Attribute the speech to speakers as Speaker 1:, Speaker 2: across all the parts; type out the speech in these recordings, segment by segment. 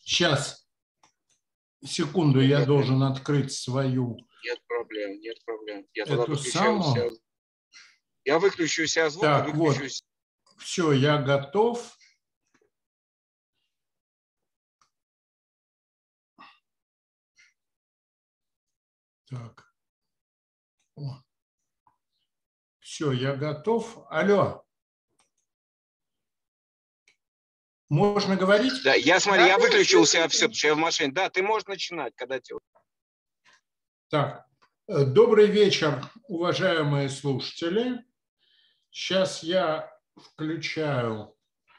Speaker 1: Сейчас, секунду, я должен открыть свою.
Speaker 2: Нет проблем, нет проблем. Я
Speaker 1: Эту
Speaker 2: тогда выключаю
Speaker 1: самую.
Speaker 2: себя. Я выключу себя звук.
Speaker 1: Так, вот, все, я готов. Так. Все, я готов. Алло. Можно говорить?
Speaker 2: Да, я выключил себя все, потому что я в машине. Да, ты можешь начинать, когда тебе...
Speaker 1: Так, добрый вечер, уважаемые слушатели. Сейчас я включаю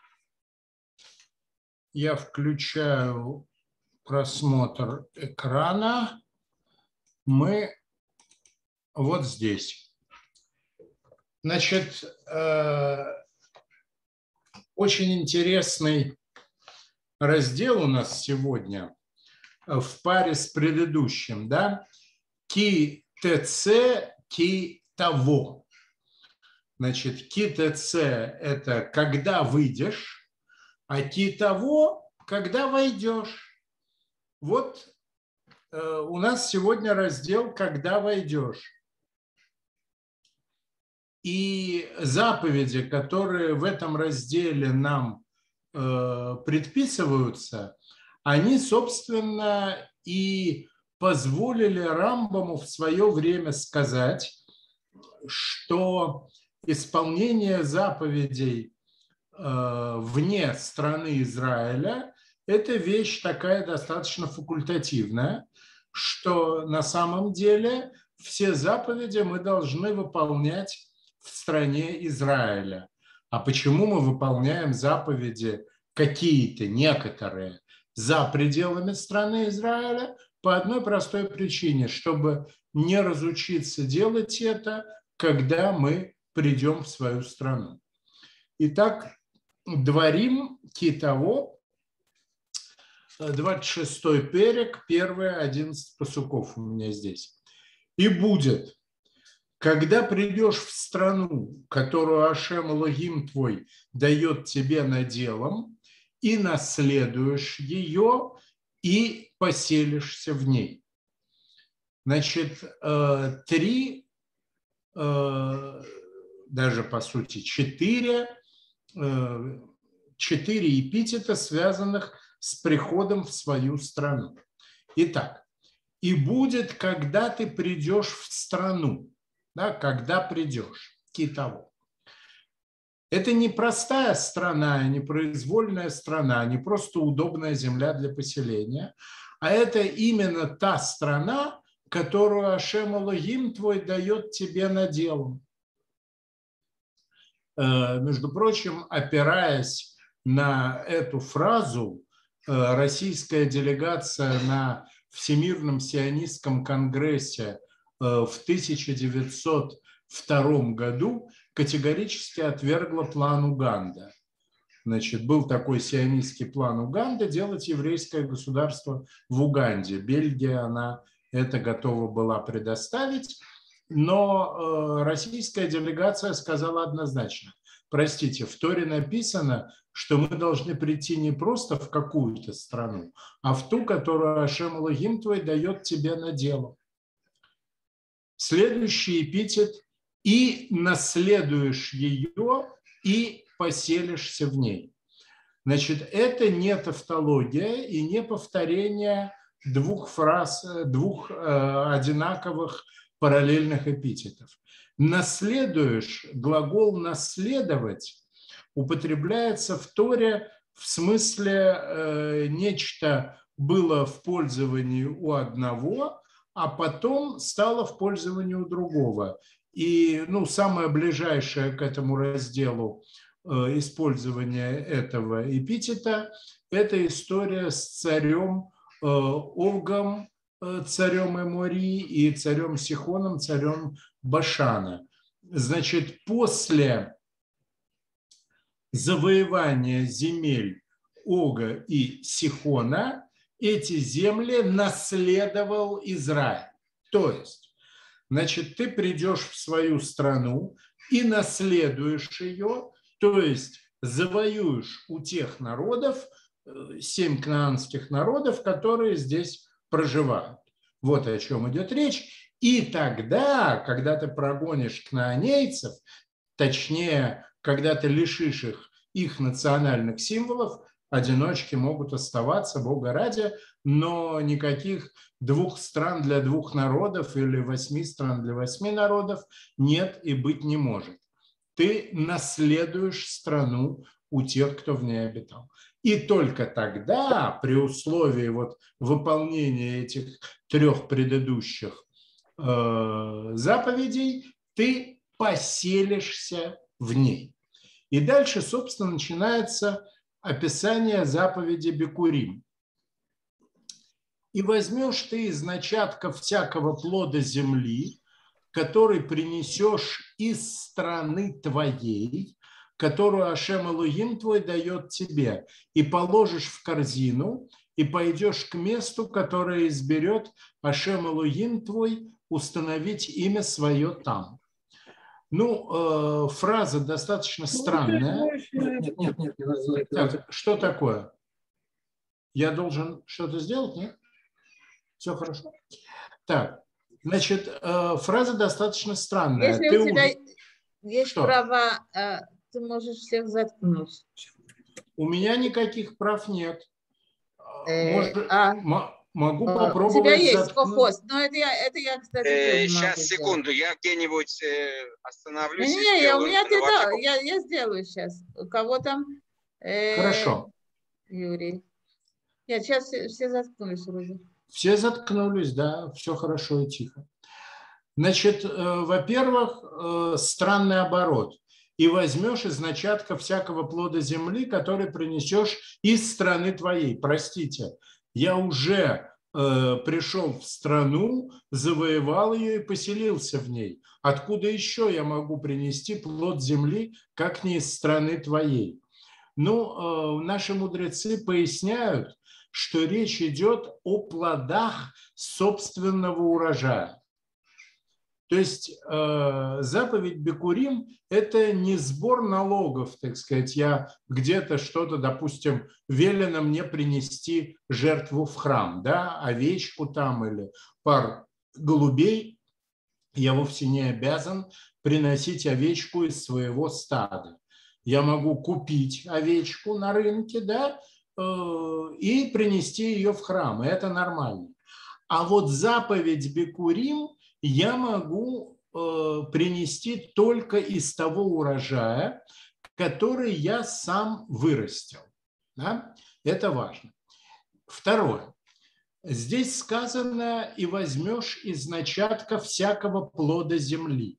Speaker 1: просмотр экрана. Мы вот здесь. Значит, очень интересный раздел у нас сегодня в паре с предыдущим, да? Ки ТЦ, ки того. Значит, ки ТЦ – это когда выйдешь, а ки того – когда войдешь. Вот у нас сегодня раздел «Когда войдешь». И заповеди, которые в этом разделе нам предписываются, они, собственно, и позволили Рамбаму в свое время сказать, что исполнение заповедей вне страны Израиля – это вещь такая достаточно факультативная, что на самом деле все заповеди мы должны выполнять в стране Израиля. А почему мы выполняем заповеди какие-то, некоторые, за пределами страны Израиля? По одной простой причине, чтобы не разучиться делать это, когда мы придем в свою страну. Итак, Дворим Китово, 26-й перек, первые 11 пасуков у меня здесь. И будет, когда придешь в страну, которую Ашем Элохим твой дает тебе наделом, и наследуешь ее, и поселишься в ней. Значит, три, даже по сути четыре эпитета, связанных с приходом в свою страну. Итак, и будет, когда ты придешь в страну, да, когда придешь, китово. Это не простая страна, не произвольная страна, не просто удобная земля для поселения, а это именно та страна, которую Ашем Элохим твой дает тебе наделом. Между прочим, опираясь на эту фразу, российская делегация на Всемирном сионистском конгрессе в 1902 году категорически отвергла план Уганда. Значит, был такой сионистский план Уганды делать еврейское государство в Уганде. Бельгия, она это готова была предоставить. Но российская делегация сказала однозначно: простите, в Торе написано, что мы должны прийти не просто в какую-то страну, а в ту, которую Ашем Элохим твой дает тебе наделом. Следующий эпитет: и наследуешь ее, и поселишься в ней. Значит, это не тавтология и не повторение двух фраз, двух одинаковых параллельных эпитетов. Наследуешь, глагол «наследовать» употребляется в Торе в смысле нечто было в пользовании у одного, а потом стало в пользовании у другого. И самое ближайшее к этому разделу использования этого эпитета – это история с царем Огом, царем Эмори, и царем Сихоном, царем Башана. Значит, после завоевания земель Ога и Сихона эти земли наследовал Израиль. То есть, значит, ты придешь в свою страну и наследуешь ее, то есть завоюешь у тех народов, 7 кнаанских народов, которые здесь проживают. Вот о чем идет речь. И тогда, когда ты прогонишь кнаанейцев, точнее, когда ты лишишь их национальных символов, одиночки могут оставаться, Бога ради, но никаких 2 стран для 2 народов или 8 стран для 8 народов нет и быть не может. Ты наследуешь страну у тех, кто в ней обитал. И только тогда, при условии вот выполнения этих 3 предыдущих заповедей, ты поселишься в ней. И дальше, собственно, начинается описание заповеди Бикурим. «И возьмешь ты из начатков всякого плода земли, который принесешь из страны твоей, которую Ашем Элохим твой дает тебе, и положишь в корзину, и пойдешь к месту, которое изберет Ашем Элохим твой, установить имя свое там». Ну, фраза достаточно странная. Нет. Так, что такое? Я должен что-то сделать, нет? Все хорошо? Так, значит, фраза достаточно странная.
Speaker 3: Если у тебя есть
Speaker 1: что?
Speaker 3: права, ты можешь всех заткнуть.
Speaker 1: У меня никаких прав нет. Могу
Speaker 3: у
Speaker 1: попробовать
Speaker 3: тебя есть
Speaker 1: заткнуть.
Speaker 3: хост, но это я, кстати, тоже
Speaker 2: Сейчас,
Speaker 3: могу
Speaker 2: секунду, я где-нибудь остановлюсь и
Speaker 3: Не,
Speaker 2: сделаю.
Speaker 3: я сделаю сейчас. У кого там?
Speaker 1: Хорошо.
Speaker 3: Юрий. Нет, сейчас все заткнулись вроде.
Speaker 1: Все заткнулись, да, все хорошо и тихо. Значит, во-первых, странный оборот. «И возьмешь из начатка всякого плода земли, который принесешь из страны твоей». Простите, я уже пришел в страну, завоевал ее и поселился в ней. Откуда еще я могу принести плод земли, как не из страны твоей? Ну, наши мудрецы поясняют, что речь идет о плодах собственного урожая. То есть заповедь Бикурим – это не сбор налогов, так сказать, я где-то что-то, допустим, велено мне принести жертву в храм, да, овечку там или пар голубей, я вовсе не обязан приносить овечку из своего стада. Я могу купить овечку на рынке, да, и принести ее в храм, и это нормально. А вот заповедь Бикурим я могу принести только из того урожая, который я сам вырастил. Да? Это важно. Второе. Здесь сказано: «И возьмешь из начатка всякого плода земли».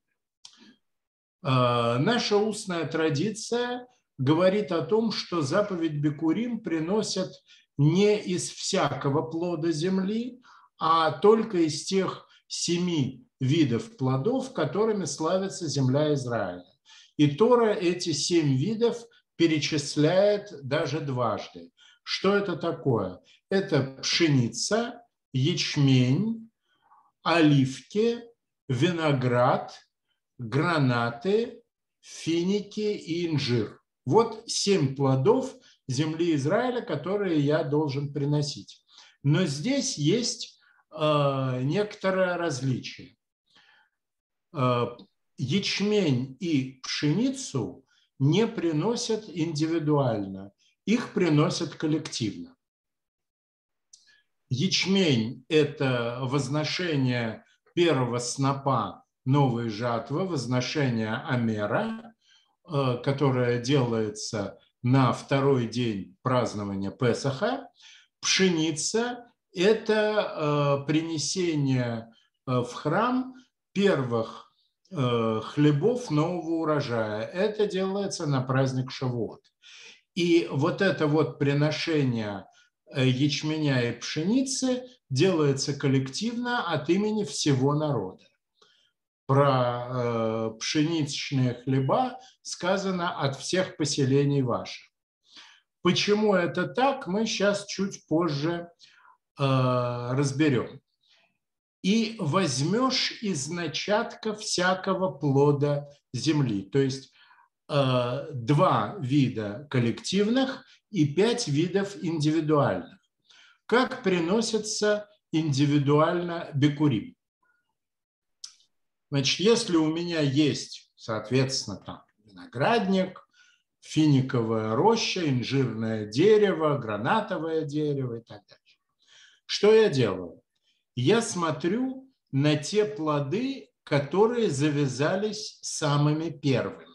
Speaker 1: Наша устная традиция говорит о том, что заповедь Бикурим приносят не из всякого плода земли, а только из тех 7 видов плодов, которыми славится земля Израиля. И Тора эти 7 видов перечисляет даже дважды. Что это такое? Это пшеница, ячмень, оливки, виноград, гранаты, финики и инжир. Вот 7 плодов земли Израиля, которые я должен приносить. Но здесь есть некоторое различие. Ячмень и пшеницу не приносят индивидуально, их приносят коллективно. Ячмень – это возношение первого снопа новой жатвы, возношение Амера, которое делается на 2-й день празднования Песаха. Пшеница – это принесение в храм первых хлебов нового урожая. Это делается на праздник Шавуот. И вот это вот приношение ячменя и пшеницы делается коллективно от имени всего народа. Про пшеничные хлеба сказано: «от всех поселений ваших». Почему это так, мы сейчас чуть позже разберем. «И возьмешь из начатка всякого плода земли». То есть 2 вида коллективных и 5 видов индивидуальных. Как приносится индивидуально бикурим? Значит, если у меня есть, соответственно, там виноградник, финиковая роща, инжирное дерево, гранатовое дерево и так далее, что я делаю? Я смотрю на те плоды, которые завязались самыми первыми.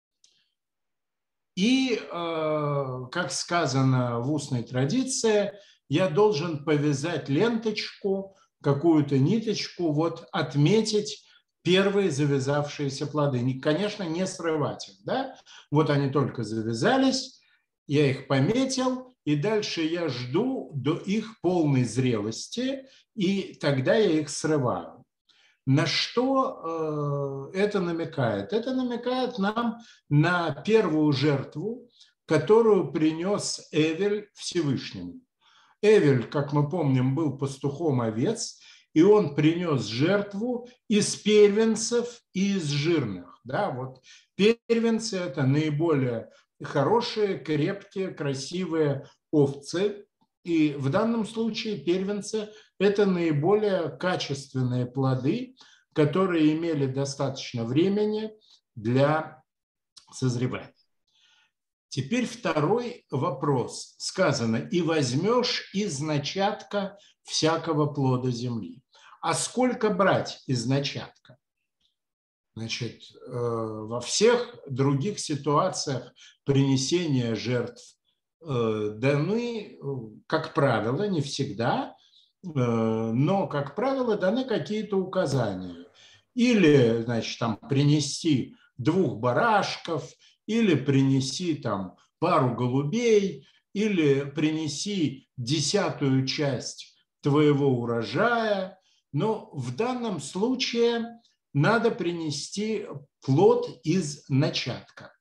Speaker 1: И, как сказано в устной традиции, я должен повязать ленточку, какую-то ниточку, вот отметить первые завязавшиеся плоды. Конечно, не срывать их, да? Вот они только завязались, я их пометил, и дальше я жду до их полной зрелости, и тогда я их срываю. На что это намекает? Это намекает нам на первую жертву, которую принес Эвель Всевышнему. Эвель, как мы помним, был пастухом овец, и он принес жертву из первенцев и из жирных. Да, вот первенцы – это наиболее хорошие, крепкие, красивые овцы. И в данном случае первенцы – это наиболее качественные плоды, которые имели достаточно времени для созревания. Теперь второй вопрос. Сказано: «И возьмешь из начатка всякого плода земли». А сколько брать из начатка? Значит, во всех других ситуациях принесения жертв даны, как правило, не всегда, но, как правило, даны какие-то указания. Или, значит, там принести 2 барашков, или принеси там пару голубей, или принеси 10-ю часть твоего урожая. Но в данном случае надо принести плод из начатка.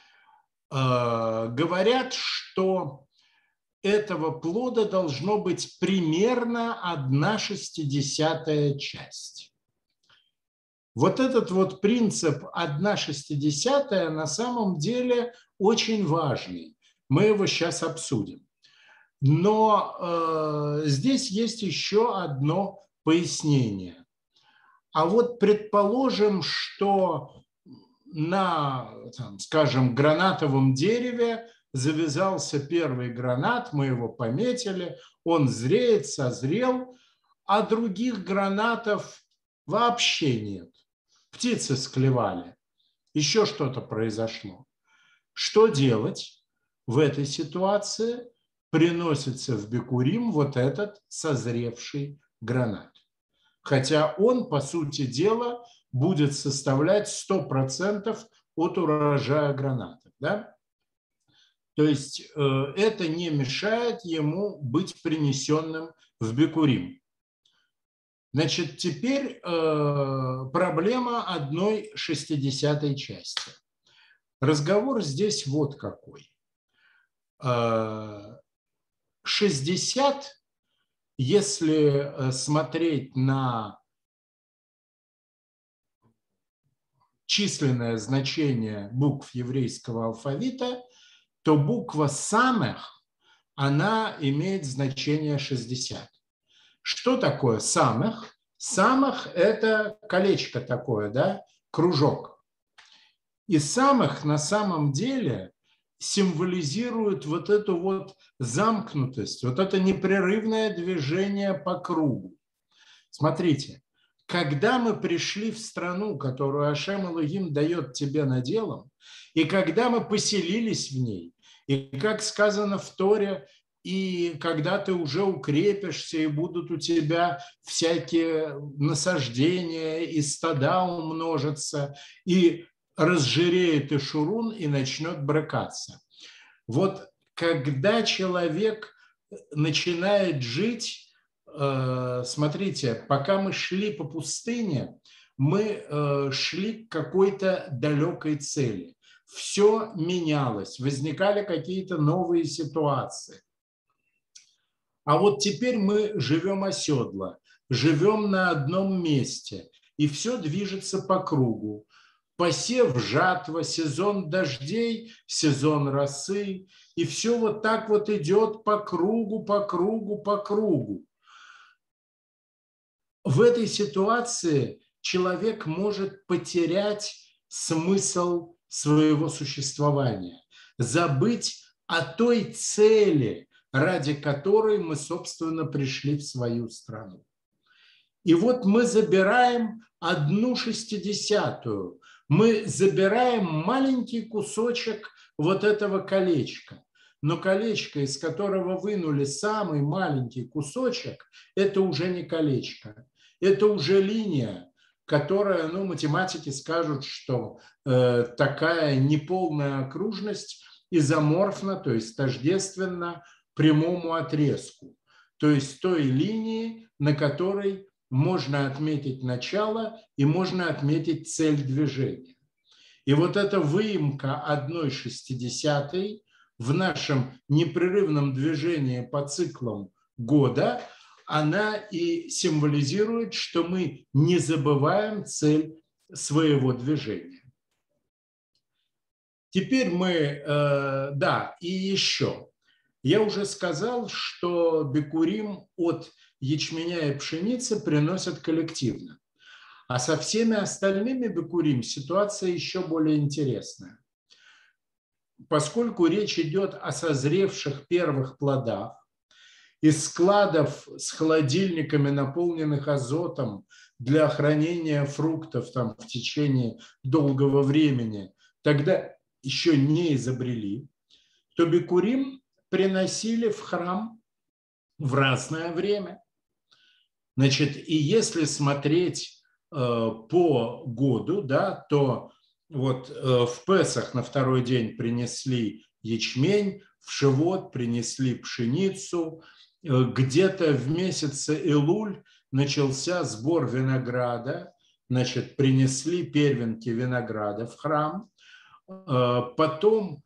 Speaker 1: Говорят, что этого плода должно быть примерно 1/60 часть. Вот этот вот принцип 1/60 на самом деле очень важный. Мы его сейчас обсудим. Но здесь есть еще одно пояснение. А вот предположим, что на, скажем, гранатовом дереве завязался первый гранат, мы его пометили, он зреет, созрел, а других гранатов вообще нет. Птицы склевали, еще что-то произошло. Что делать в этой ситуации? Приносится в бикурим вот этот созревший гранат. Хотя он, по сути дела, будет составлять 100% от урожая гранатов. Да? То есть это не мешает ему быть принесенным в бикурим. Значит, теперь проблема 1/60 части. Разговор здесь вот какой. 60, если смотреть на численное значение букв еврейского алфавита, то буква самых, она имеет значение 60. Что такое самых? Самых – это колечко такое, да, кружок. И самых на самом деле символизирует вот эту вот замкнутость, вот это непрерывное движение по кругу. Смотрите, когда мы пришли в страну, которую Ашем Элохим дает тебе наделом, и когда мы поселились в ней, и как сказано в Торе, и когда ты уже укрепишься, и будут у тебя всякие насаждения, и стада умножатся, и разжиреет Ишурун и начнет брыкаться. Вот когда человек начинает жить, смотрите, пока мы шли по пустыне, мы шли к какой-то далекой цели. Все менялось, возникали какие-то новые ситуации. А вот теперь мы живем оседло, живем на одном месте, и все движется по кругу. посев, жатва, сезон дождей, сезон росы. И все вот так вот идет по кругу, по кругу, по кругу. В этой ситуации человек может потерять смысл своего существования, забыть о той цели, ради которой мы, собственно, пришли в свою страну. И вот мы забираем 1/60, мы забираем маленький кусочек вот этого колечка. Но колечко, из которого вынули самый маленький кусочек, это уже не колечко, это уже линия, которая, ну, математики скажут, что такая неполная окружность изоморфна, то есть тождественна прямому отрезку, то есть той линии, на которой можно отметить начало и можно отметить цель движения. И вот эта выемка 1/60 в нашем непрерывном движении по циклам года, она и символизирует, что мы не забываем цель своего движения. Теперь мы, да, и еще. Я уже сказал, что бикурим от ячменя и пшеницы приносят коллективно. А со всеми остальными бикурим ситуация еще более интересная. Поскольку речь идет о созревших первых плодах, из складов с холодильниками, наполненных азотом для хранения фруктов там, в течение долгого времени, тогда еще не изобрели, то бикурим приносили в храм в разное время. Значит, и если смотреть по году, да, то вот в Песах на второй день принесли ячмень, в Шивот принесли пшеницу, где-то в месяце Элуль начался сбор винограда, значит, принесли первенки винограда в храм, потом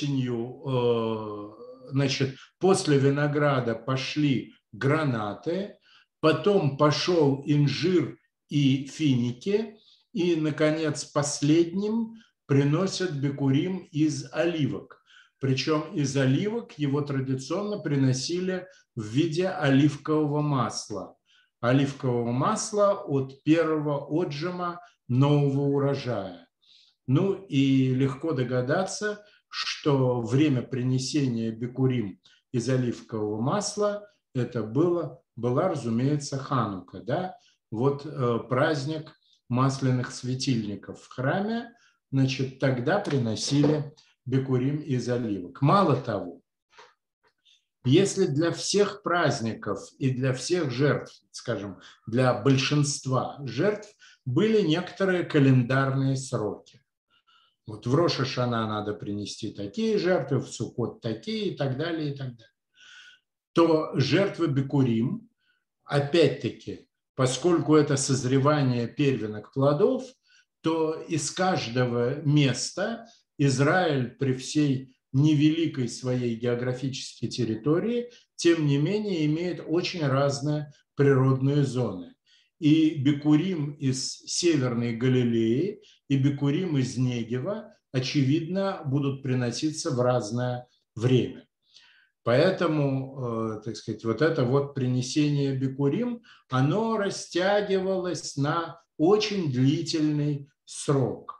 Speaker 1: осенью, значит, после винограда пошли гранаты, потом пошел инжир и финики, и, наконец, последним приносят бикурим из оливок. Причем из оливок его традиционно приносили в виде оливкового масла. Оливкового масла от первого отжима нового урожая. Ну и легко догадаться, что время принесения бикурим из оливкового масла это была, разумеется, Ханука, да? Вот праздник масляных светильников в храме, значит, тогда приносили бикурим из оливок. Мало того, если для всех праздников и для всех жертв, скажем, для большинства жертв были некоторые календарные сроки. Вот в Рош ха-Шана надо принести такие жертвы, в Суккот такие и так далее, и так далее. То жертвы бикурим, опять-таки, поскольку это созревание первенок плодов, то из каждого места Израиль при всей невеликой своей географической территории, тем не менее, имеет очень разные природные зоны. И бикурим из Северной Галилеи и бикурим из Негева, очевидно, будут приноситься в разное время. Поэтому, так сказать, вот это вот принесение бикурим, оно растягивалось на очень длительный срок.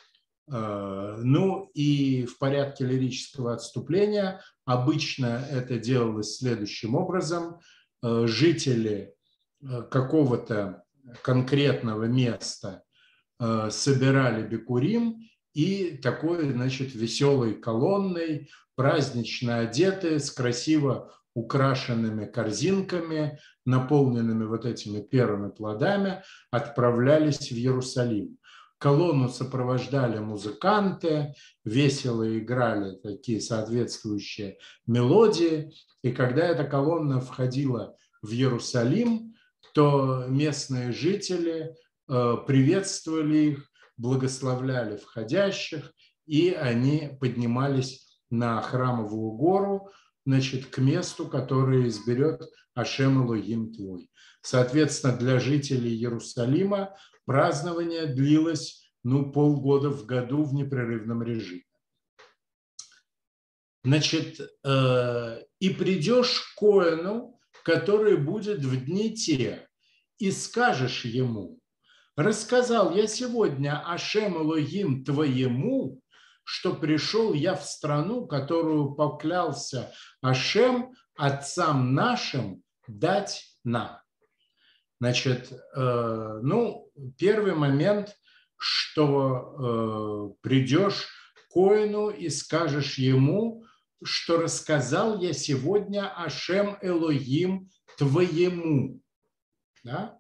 Speaker 1: Ну и в порядке лирического отступления обычно это делалось следующим образом. Жители какого-то конкретного места собирали бикурим и такой, значит, веселой колонной, празднично одетые, с красиво украшенными корзинками, наполненными вот этими первыми плодами, отправлялись в Иерусалим. Колонну сопровождали музыканты, весело играли такие соответствующие мелодии. И когда эта колонна входила в Иерусалим, то местные жители приветствовали их, благословляли входящих, и они поднимались на Храмовую гору, значит, к месту, которое изберет Ашем Элохим твой. Соответственно, для жителей Иерусалима празднование длилось полгода в году в непрерывном режиме. Значит, и придешь к коэну, который будет в дни те, и скажешь ему: рассказал я сегодня Ашем Элогим твоему, что пришел я в страну, которую поклялся Ашем отцам нашим дать нам. Значит, первый момент, что придешь к коэну и скажешь ему, что рассказал я сегодня Ашем Элогим твоему. Да?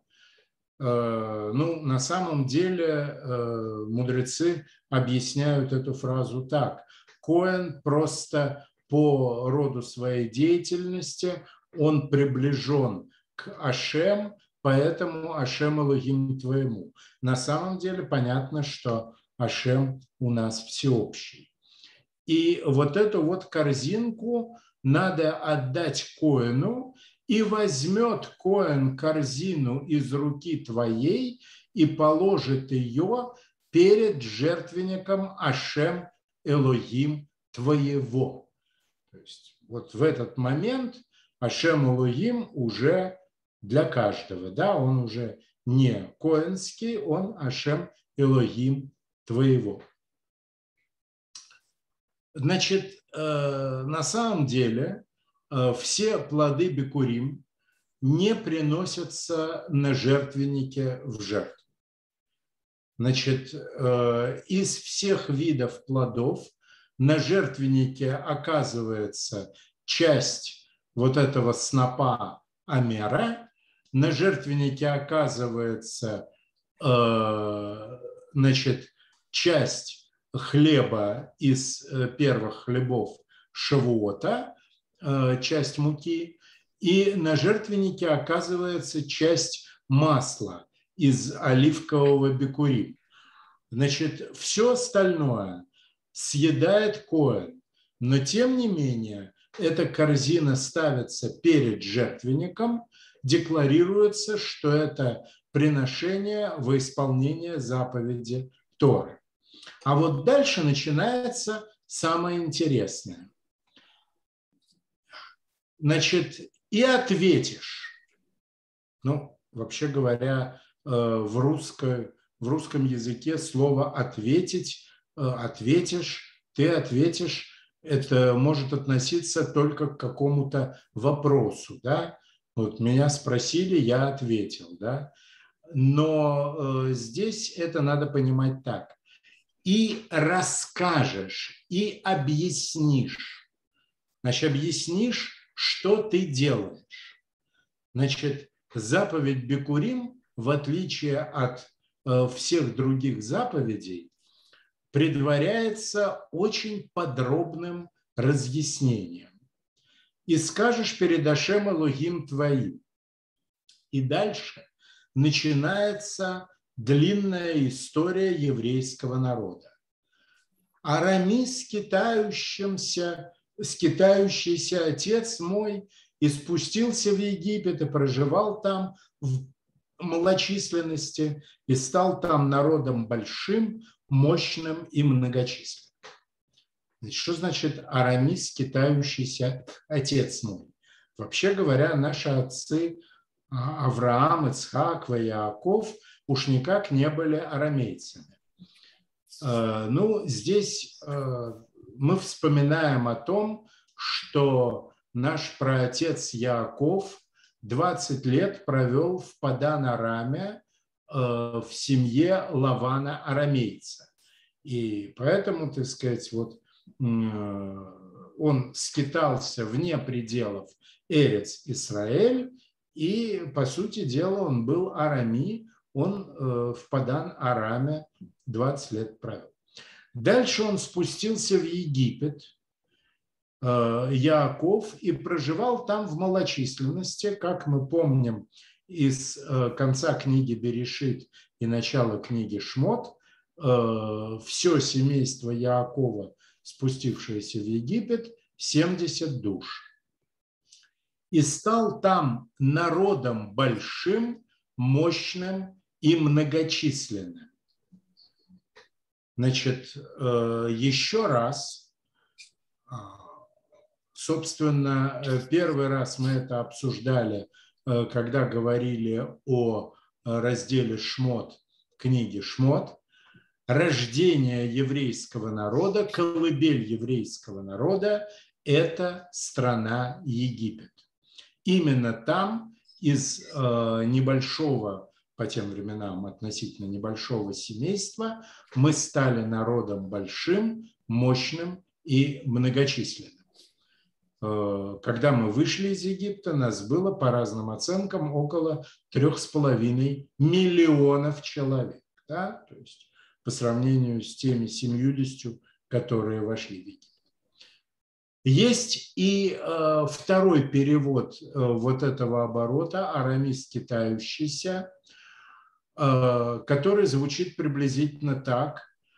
Speaker 1: На самом деле мудрецы объясняют эту фразу так. Коэн просто по роду своей деятельности, он приближен к Ашем, поэтому Ашем Элогим твоему. На самом деле понятно, что Ашем у нас всеобщий. И вот эту вот корзинку надо отдать коэну, и возьмет коэн корзину из руки твоей и положит ее перед жертвенником Ашем Элогим твоего. То есть вот в этот момент Ашем Элогим уже для каждого, да, он уже не коэнский, он Ашем Элогим твоего. Значит, на самом деле все плоды бикурим не приносятся на жертвеннике в жертву. Значит, из всех видов плодов на жертвеннике оказывается часть вот этого снопа амера, на жертвеннике оказывается, часть хлеба из первых хлебов Шавуота, часть муки, и на жертвеннике оказывается часть масла из оливкового бикурим. Значит, все остальное съедает коэн, но тем не менее эта корзина ставится перед жертвенником, декларируется, что это приношение во исполнение заповеди Торы. А вот дальше начинается самое интересное. Значит, и ответишь. Вообще говоря, в русском языке слово «ответить», «ответишь», «ты ответишь» – это может относиться только к какому-то вопросу. Да? Вот меня спросили, я ответил. Да? Но здесь это надо понимать так. И расскажешь, и объяснишь. Значит, объяснишь, что ты делаешь. Значит, заповедь бикурим, в отличие от всех других заповедей, предваряется очень подробным разъяснением. И скажешь перед Ашем Элогим твоим. И дальше начинается длинная история еврейского народа. Арами скитающийся отец мой и спустился в Египет и проживал там в малочисленности и стал там народом большим, мощным и многочисленным. Что значит арами скитающийся отец мой? Вообще говоря, наши отцы Авраам, Ицхак, Яаков уж никак не были арамейцами. Здесь мы вспоминаем о том, что наш праотец Яаков 20 лет провел в Падан-Араме в семье Лавана арамейца. И поэтому, так сказать, он скитался вне пределов Эрец Исраэль, и, по сути дела, он был арами, он в Падан-Араме 20 лет провел. Дальше он спустился в Египет, Яаков, и проживал там в малочисленности, как мы помним из конца книги Берешит и начала книги Шмот. Все семейство Яакова, спустившееся в Египет, 70 душ. И стал там народом большим, мощным и многочисленным. Значит, еще раз, собственно, первый раз мы это обсуждали, когда говорили о разделе «Шмот», книги «Шмот». Рождение еврейского народа, колыбель еврейского народа – это страна Египет. Именно там из небольшого, по тем временам относительно небольшого семейства, мы стали народом большим, мощным и многочисленным. Когда мы вышли из Египта, нас было, по разным оценкам, около 3,5 миллионов человек. Да? То есть по сравнению с теми 70, которые вошли в Египет. Есть и второй перевод вот этого оборота, арамейский тающийся, который звучит приблизительно так.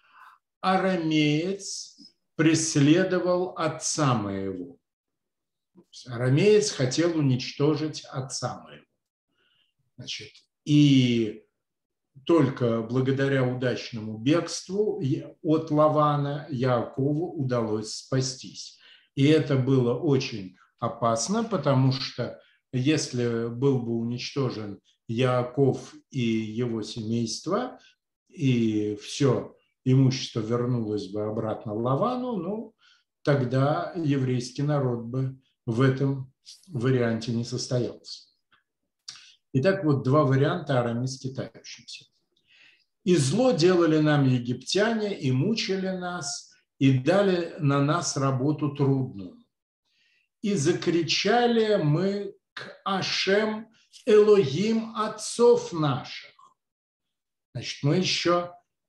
Speaker 1: Арамеец преследовал отца моего. Арамеец хотел уничтожить отца моего. Значит, и только благодаря удачному бегству от Лавана Яакову удалось спастись. И это было очень опасно, потому что если был бы уничтожен Яаков и его семейство, и все имущество вернулось бы обратно Лавану, ну, тогда еврейский народ бы в этом варианте не состоялся. Итак, вот два варианта арамейски тающимся. «И зло делали нам египтяне, и мучили нас, и дали на нас работу трудную. И закричали мы к Ашем Элогим отцов наших». Значит, мы еще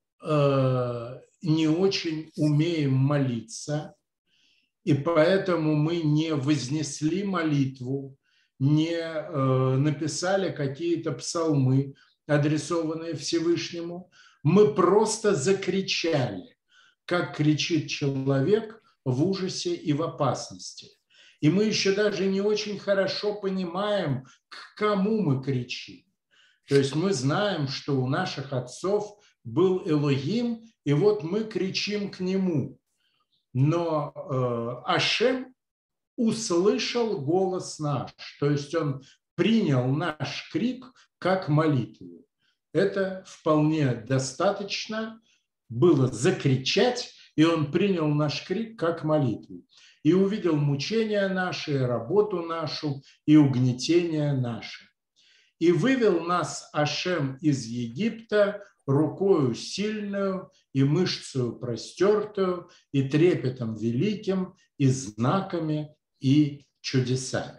Speaker 1: не очень умеем молиться, и поэтому мы не вознесли молитву, не написали какие-то псалмы, адресованные Всевышнему. Мы просто закричали, как кричит человек в ужасе и в опасности. И мы еще даже не очень хорошо понимаем, к кому мы кричим. То есть мы знаем, что у наших отцов был Элогим, и вот мы кричим к нему. Но Ашем услышал голос наш, то есть он принял наш крик как молитву. Это вполне достаточно было закричать, и он принял наш крик как молитву. И увидел мучения наши, работу нашу и угнетение наше. И вывел нас Ашем из Египта рукою сильную и мышцею простертую, и трепетом великим, и знаками, и чудесами.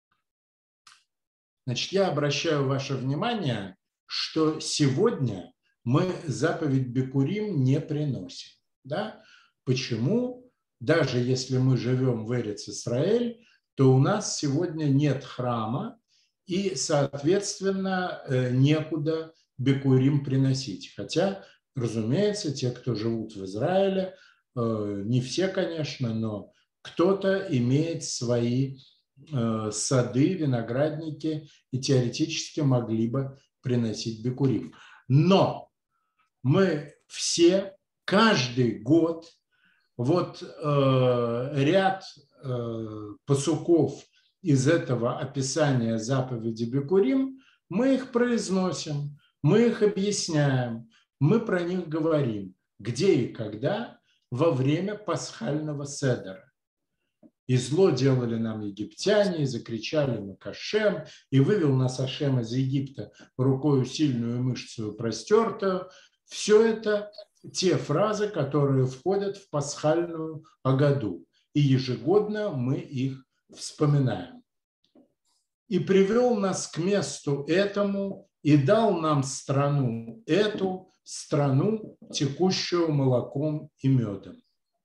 Speaker 1: Значит, я обращаю ваше внимание, что сегодня мы заповедь Бикурим не приносим. Да? Почему? Даже если мы живем в Эрец-Исраэль, то у нас сегодня нет храма, и, соответственно, некуда Бикурим приносить. Хотя, разумеется, те, кто живут в Израиле, не все, конечно, но кто-то имеет свои сады, виноградники и теоретически могли бы приносить Бикурим. Но мы все каждый год вот ряд пасуков из этого описания заповеди Бикурим, мы их произносим, мы их объясняем, мы про них говорим, где и когда во время пасхального седера. И зло делали нам египтяне, и закричали мы к Ашем, и вывел нас Ашем из Египта рукою сильную и мышцею простертую. Все это те фразы, которые входят в пасхальную Агаду. И ежегодно мы их вспоминаем. И привел нас к месту этому, и дал нам страну эту, страну, текущую молоком и медом.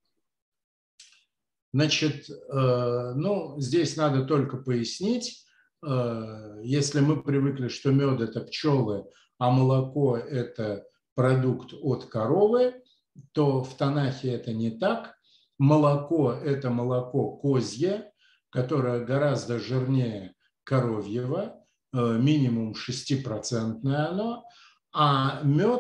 Speaker 1: Значит, ну, здесь надо только пояснить, если мы привыкли, что мед – это пчелы, а молоко – это продукт от коровы, то в Танахе это не так. Молоко – это молоко козье, которое гораздо жирнее коровьего, минимум 6% оно, а мед –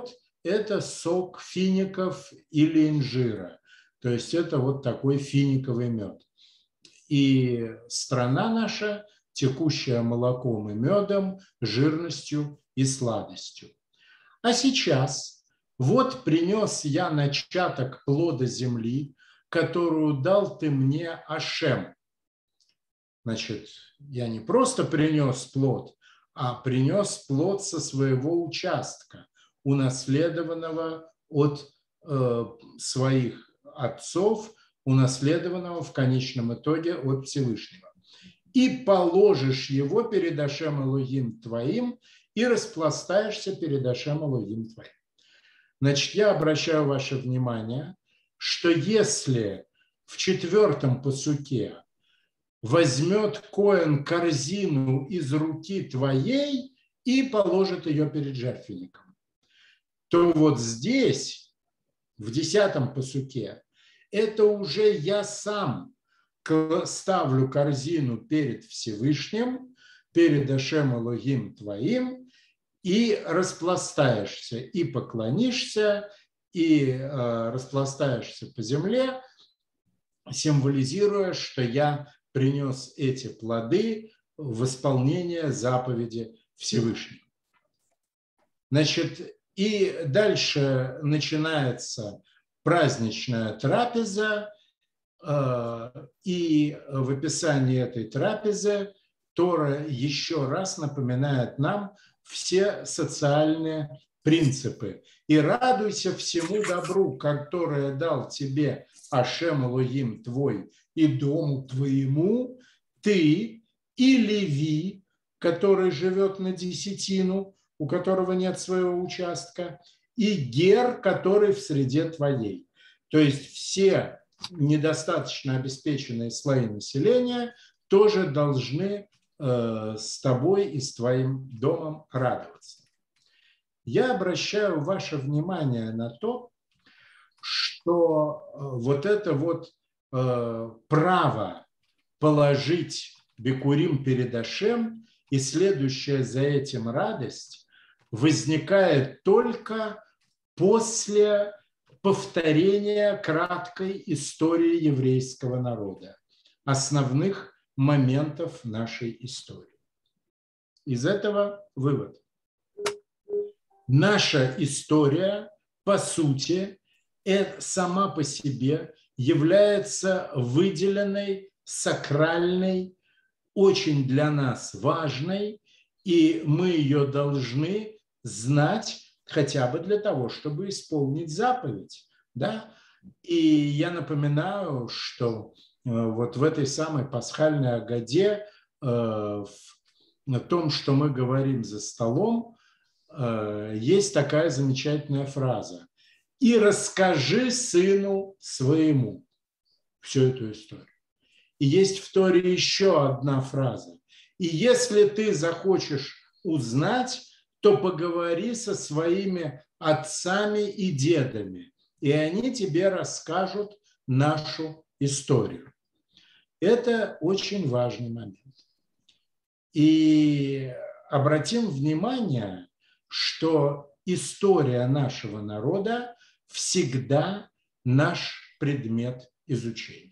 Speaker 1: это сок фиников или инжира. То есть это вот такой финиковый мед. И страна наша, текущая молоком и медом, жирностью и сладостью. А сейчас вот принес я начаток плода земли, которую дал ты мне, Ашем. Значит, я не просто принес плод, а принес плод со своего участка, унаследованного от своих отцов, унаследованного в конечном итоге от Всевышнего. И положишь его перед Ашем Элохим твоим, и распластаешься перед Ашем Элохим твоим. Значит, я обращаю ваше внимание, что если в 4-м пасуке возьмет коэн корзину из руки твоей и положит ее перед жертвенником, то вот здесь, в 10-м пасуке, это уже я сам ставлю корзину перед Всевышним, перед Ашем Элохим твоим, и распластаешься, и поклонишься, и распластаешься по земле, символизируя, что я принес эти плоды в исполнение заповеди Всевышнего. Значит, и дальше начинается праздничная трапеза, и в описании этой трапезы Тора еще раз напоминает нам все социальные принципы. И радуйся всему добру, которое дал тебе Ашем Элохим твой и дому твоему, ты и Леви, который живет на десятину, у которого нет своего участка, и Гер, который в среде твоей. То есть все недостаточно обеспеченные слои населения тоже должны с тобой и с твоим домом радоваться. Я обращаю ваше внимание на то, что вот это вот право положить бикурим перед Ашем и следующая за этим радость возникает только после повторения краткой истории еврейского народа, основных моментов нашей истории. Из этого вывод. Наша история, по сути, сама по себе является выделенной, сакральной, очень для нас важной, и мы ее должны знать хотя бы для того, чтобы исполнить заповедь. Да? И я напоминаю, что вот в этой самой пасхальной агаде, в том, что мы говорим за столом, есть такая замечательная фраза. «И расскажи сыну своему» всю эту историю. И есть в Торе еще одна фраза. «И если ты захочешь узнать, то поговори со своими отцами и дедами, и они тебе расскажут нашу историю». Это очень важный момент. И обратим внимание, что история нашего народа всегда наш предмет изучения.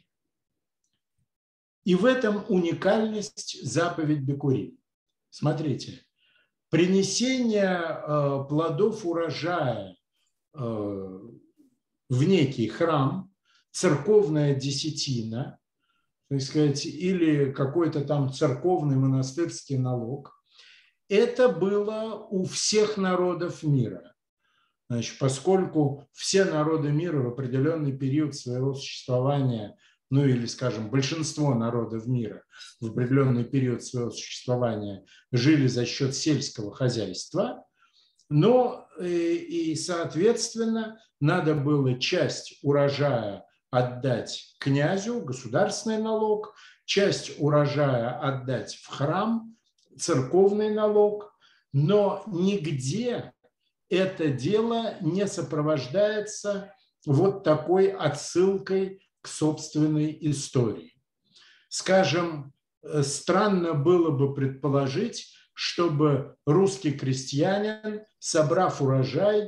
Speaker 1: И в этом уникальность заповедь Бикурим. Смотрите, принесение плодов урожая в некий храм, церковная десятина, так сказать, или какой-то там церковный монастырский налог, это было у всех народов мира. Значит, поскольку все народы мира в определенный период своего существования, ну или, скажем, большинство народов мира в определенный период своего существования жили за счет сельского хозяйства, но и, соответственно, надо было часть урожая отдать князю, государственный налог, часть урожая отдать в храм, церковный налог, но нигде это дело не сопровождается вот такой отсылкой к собственной истории. Скажем, странно было бы предположить, чтобы русский крестьянин, собрав урожай,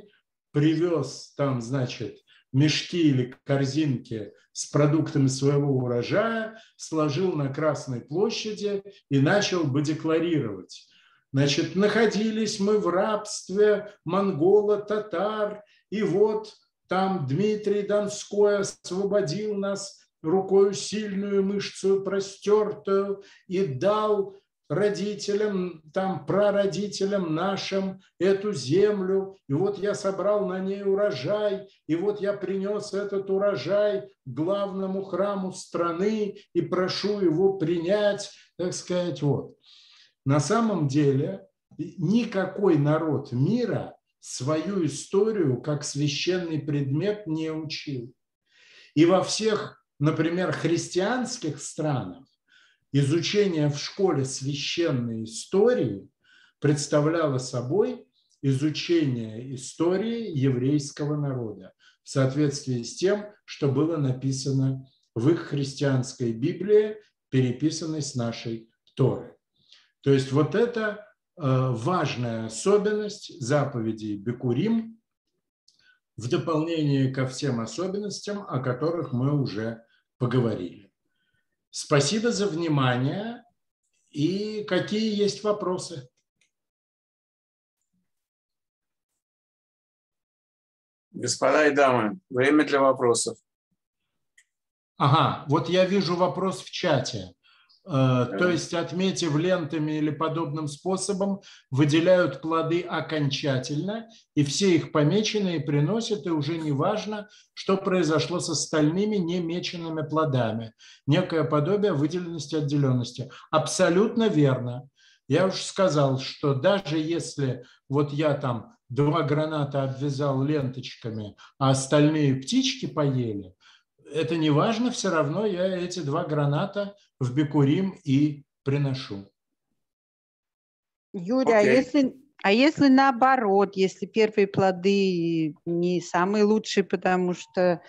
Speaker 1: привез там, значит, мешки или корзинки с продуктами своего урожая, сложил на Красной площади и начал бы декларировать. Значит, находились мы в рабстве монгола, татар, и вот там Дмитрий Донской освободил нас рукою сильную, мышцу простертую и дал родителям, там, прародителям нашим эту землю, и вот я собрал на ней урожай, и вот я принес этот урожай к главному храму страны и прошу его принять, так сказать, вот. На самом деле никакой народ мира свою историю как священный предмет не учил. И во всех, например, христианских странах изучение в школе священной истории представляло собой изучение истории еврейского народа в соответствии с тем, что было написано в их христианской Библии, переписанной с нашей Торы. То есть вот это важная особенность заповедей Бикурим в дополнение ко всем особенностям, о которых мы уже поговорили. Спасибо за внимание. И какие есть вопросы?
Speaker 4: Господа и дамы, время для вопросов.
Speaker 1: Ага, вот я вижу вопрос в чате. То есть, отметив лентами или подобным способом, выделяют плоды окончательно, и все их помеченные приносят, и уже не важно, что произошло с остальными немеченными плодами. Некое подобие выделенности, отделенности. Абсолютно верно. Я уже сказал, что даже если вот я там 2 граната обвязал ленточками, а остальные птички поели, это не важно, все равно я эти 2 граната в Бикурим и приношу.
Speaker 5: Юрий, а если наоборот, если первые плоды не самые лучшие, потому что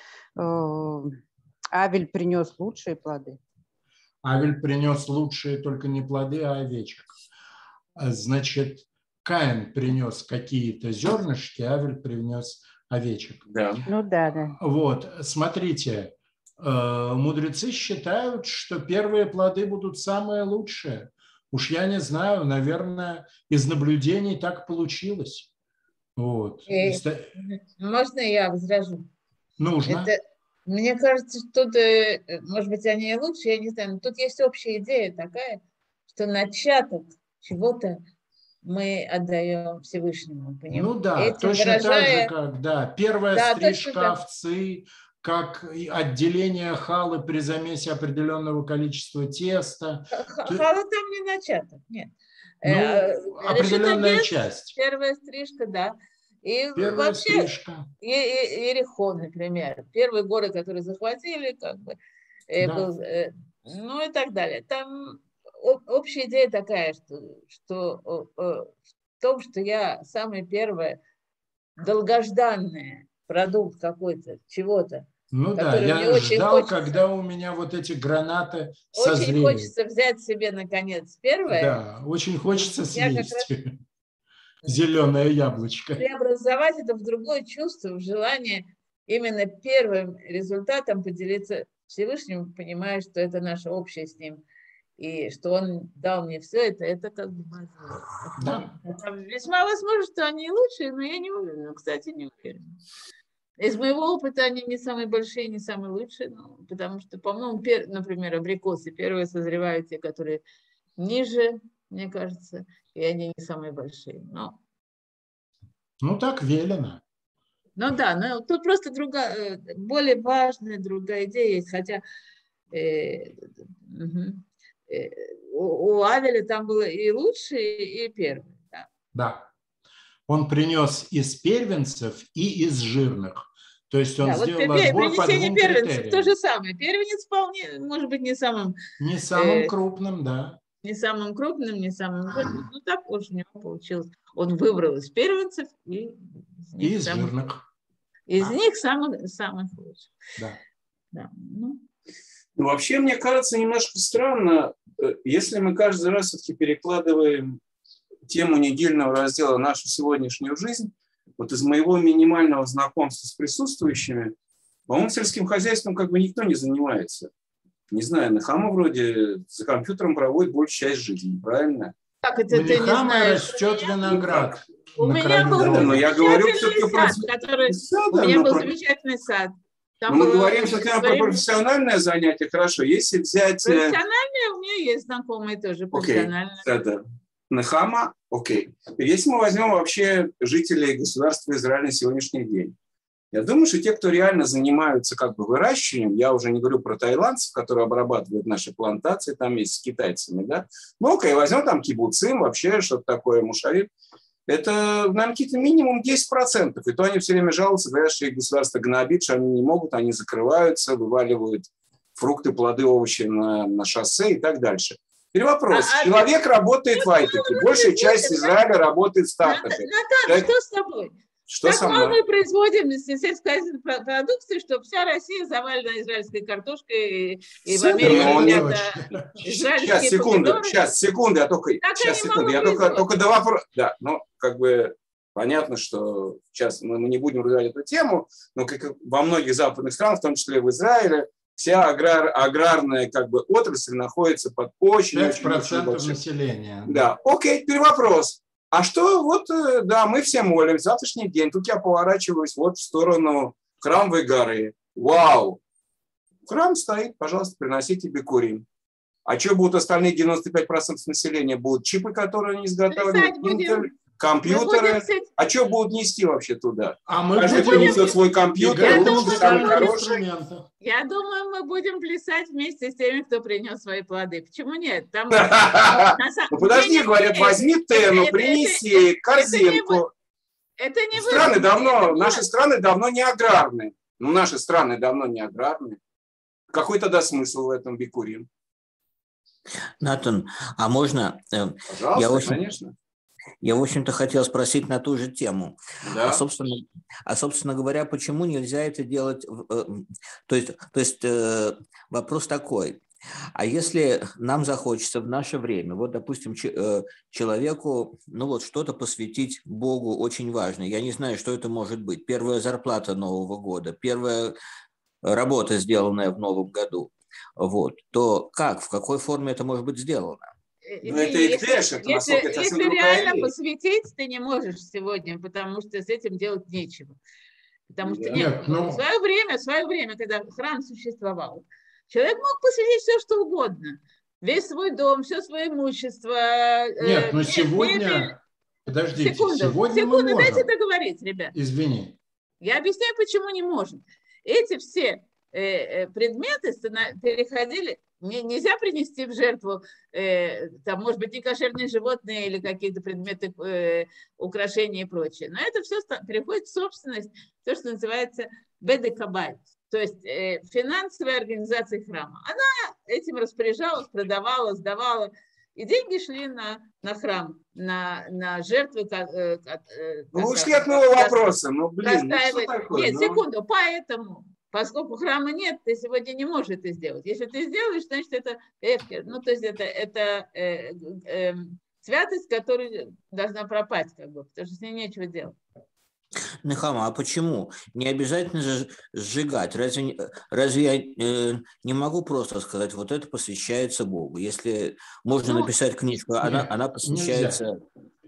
Speaker 5: Авель принес лучшие плоды?
Speaker 1: Авель принес лучшие только не плоды, а овечек. Значит, Каин принес какие-то зернышки, Авель принес овечек.
Speaker 4: Да.
Speaker 5: Ну да.
Speaker 1: Вот, смотрите, мудрецы считают, что первые плоды будут самые лучшие. Уж я не знаю, наверное, из наблюдений так получилось. Вот.
Speaker 3: Можно я возражу?
Speaker 1: Нужно.
Speaker 3: Мне кажется, что тут, может быть, они и лучше, я не знаю, но тут есть общая идея такая, что начаток чего-то мы отдаем Всевышнему.
Speaker 1: Ну да, этим точно выражая... так же, как да, первая стрижка овцы, как отделение халы при замесе определенного количества теста.
Speaker 3: Хала там не начаток, нет.
Speaker 1: Ну, определенная часть.
Speaker 3: Первая стрижка, да. И
Speaker 1: первая
Speaker 3: вообще,
Speaker 1: стрижка.
Speaker 3: Иерихон, например, первый город, который захватили, как бы,
Speaker 1: да.
Speaker 3: был, ну и так далее. Там общая идея такая, что в том, что я самый первый долгожданный продукт какой-то, чего-то.
Speaker 1: Ну да, я ждал, когда у меня вот эти гранаты созреют.
Speaker 3: Очень хочется взять себе, наконец, первое.
Speaker 1: Да, очень хочется съесть зеленое яблочко.
Speaker 3: Преобразовать это в другое чувство, в желание именно первым результатом поделиться Всевышним, понимая, что это наше общее с ним. И что он дал мне все это как бы базово.
Speaker 1: Да.
Speaker 3: Весьма возможно, что они лучшие, но я не уверена. Кстати, не уверена. Из моего опыта они не самые большие, не самые лучшие, потому что, по-моему, например, абрикосы первые созревают те, которые ниже, мне кажется, и они не самые большие. Но...
Speaker 1: Ну, так велено.
Speaker 3: Ну да, но тут просто более важная другая идея есть, хотя у Авеля там было и лучшие, и первые. Да.
Speaker 1: Да. Он принес из первенцев и из жирных. То есть он сделал отбор по 2 критериям.
Speaker 3: То же самое. Первенец вполне, может быть, не самым...
Speaker 1: Не самым крупным, да.
Speaker 3: Не самым крупным, не самым жирным. Ну, так уж у него получилось. Он выбрал из первенцев и
Speaker 1: из жирных.
Speaker 3: Из них самых лучших.
Speaker 1: Да.
Speaker 3: Да.
Speaker 4: Ну, вообще, мне кажется, немножко странно, если мы каждый раз все-таки перекладываем тему недельного раздела в нашу сегодняшнюю жизнь, вот из моего минимального знакомства с присутствующими, по-моему, сельским хозяйством как бы никто не занимается. Не знаю, Нехама вроде за компьютером проводит большую часть жизни, правильно?
Speaker 3: Как это
Speaker 1: У
Speaker 3: ты не
Speaker 1: Нехама
Speaker 3: знаешь?
Speaker 1: растет виноград.
Speaker 3: У
Speaker 1: на
Speaker 3: меня
Speaker 1: краю
Speaker 3: был
Speaker 1: дома.
Speaker 4: но я говорю
Speaker 3: замечательный
Speaker 4: все-таки
Speaker 3: сад, который...
Speaker 4: сада,
Speaker 3: У меня
Speaker 4: но
Speaker 3: был
Speaker 4: про-
Speaker 3: замечательный сад. Там
Speaker 4: но мы
Speaker 3: было
Speaker 4: говорим все-таки про
Speaker 3: время-
Speaker 4: профессиональное занятие, хорошо. Если взять...
Speaker 3: Профессиональные у меня есть знакомые тоже
Speaker 4: Окей,
Speaker 3: профессиональные.
Speaker 4: это Нехама, окей. Если мы возьмем вообще жителей государства Израиль на сегодняшний день, я думаю, что те, кто реально занимаются как бы выращиванием, я уже не говорю про таиландцев, которые обрабатывают наши плантации, там есть с китайцами, да, ну окей, возьмем там кибуцим, вообще что-то такое, мушавит, это, наверное, какие-то минимум 10%, и то они все время жалуются, говорят, что их государство гнобит, что они не могут, они закрываются, вываливают фрукты, плоды, овощи на шоссе и так дальше. Теперь вопрос. Человек работает в Айтеке, большая часть Израиля работает в стартапе.
Speaker 3: Натан, что с тобой?
Speaker 4: Что
Speaker 3: Так
Speaker 4: со
Speaker 3: мало
Speaker 4: мной?
Speaker 3: мы производим сельскохозяйственной продукции, что вся Россия завалена израильской картошкой, и в
Speaker 4: Ну,
Speaker 3: Америке
Speaker 1: не
Speaker 3: израильские
Speaker 4: Сейчас, секунду,
Speaker 3: помидоры.
Speaker 4: сейчас, секунду, я только,
Speaker 3: Так
Speaker 4: сейчас,
Speaker 3: они
Speaker 4: секунду,
Speaker 3: мало
Speaker 4: я
Speaker 3: производят.
Speaker 4: только до вопроса, да, ну, как бы понятно, что сейчас мы не будем развивать эту тему, но как и во многих западных странах, в том числе в Израиле, вся аграрная как бы отрасль находится под очень-очень
Speaker 1: 5%
Speaker 4: большим.
Speaker 1: населения.
Speaker 4: Да, окей, теперь вопрос. А что вот, да, мы все молим, завтрашний день, тут я поворачиваюсь вот в сторону Храмовой горы. Вау! Храм стоит, пожалуйста, приносите бикурим. А что будут остальные 95% населения? Будут чипы, которые они изготавливают,
Speaker 3: Писать будем.
Speaker 4: Intel, компьютеры.
Speaker 3: Мы будем
Speaker 4: А что будут нести вообще туда?
Speaker 1: А мы
Speaker 4: Каждый
Speaker 1: будем
Speaker 4: принесет свой компьютер,
Speaker 1: играть на
Speaker 4: лучший, самый
Speaker 1: музыкальных
Speaker 4: хороший.
Speaker 1: инструментах.
Speaker 3: Я думаю, мы будем плясать вместе с теми, кто принес свои плоды. Почему нет? Там,
Speaker 4: Ну подожди, говорят, возьми тену, принеси корзинку.
Speaker 3: Это не
Speaker 4: Страны давно,
Speaker 3: это
Speaker 4: наши страны давно не аграрные. Ну, наши страны давно не аграрные. Какой тогда смысл в этом бикурим?
Speaker 6: Натан, а можно?
Speaker 4: Пожалуйста, конечно.
Speaker 6: Я, в общем-то, хотел спросить на ту же тему.
Speaker 4: Да.
Speaker 6: Собственно говоря, почему нельзя это делать? То есть вопрос такой. А если нам захочется в наше время, вот, допустим, человеку, ну вот, что-то посвятить Богу очень важно. Я не знаю, что это может быть. Первая зарплата Нового года, первая работа, сделанная в Новом году. Вот. То как, в какой форме это может быть сделано?
Speaker 4: Ну, это экдеш, это насколько это совсем
Speaker 3: если
Speaker 4: другая
Speaker 3: реально
Speaker 4: вещь.
Speaker 3: посвятить, ты не можешь сегодня, потому что с этим делать нечего. Потому что
Speaker 1: Нет, ну-
Speaker 3: в свое время, когда храм существовал, человек мог посвятить все, что угодно. Весь свой дом, все свое имущество.
Speaker 1: Нет, но
Speaker 3: мебель.
Speaker 1: сегодня... Подождите,
Speaker 3: Секунду,
Speaker 1: сегодня мы можем.
Speaker 3: дайте договорить, ребят.
Speaker 1: Извини.
Speaker 3: Я объясняю, почему не можем. Эти все предметы переходили... Нельзя принести в жертву, там, может быть, некошерные животные или какие-то предметы украшения и прочее. Но это все переходит в собственность, то, что называется бедекабаль, то есть финансовая организация храма. Она этим распоряжалась, продавала, сдавала. И деньги шли на храм, на жертвы.
Speaker 4: Ну, вы ушли от моего вопроса. Ну, блин, ну что такое?
Speaker 3: Нет,
Speaker 4: Ну,
Speaker 3: секунду, поэтому... Поскольку храма нет, ты сегодня не можешь это сделать. Если ты сделаешь, значит, это эфкер. Ну, то есть это святость, которая должна пропасть, как бы, потому что с ней нечего делать.
Speaker 6: Нехама, а почему? Не обязательно же сжигать. Разве я не могу просто сказать, вот это посвящается Богу? Если можно написать книжку, она посвящается...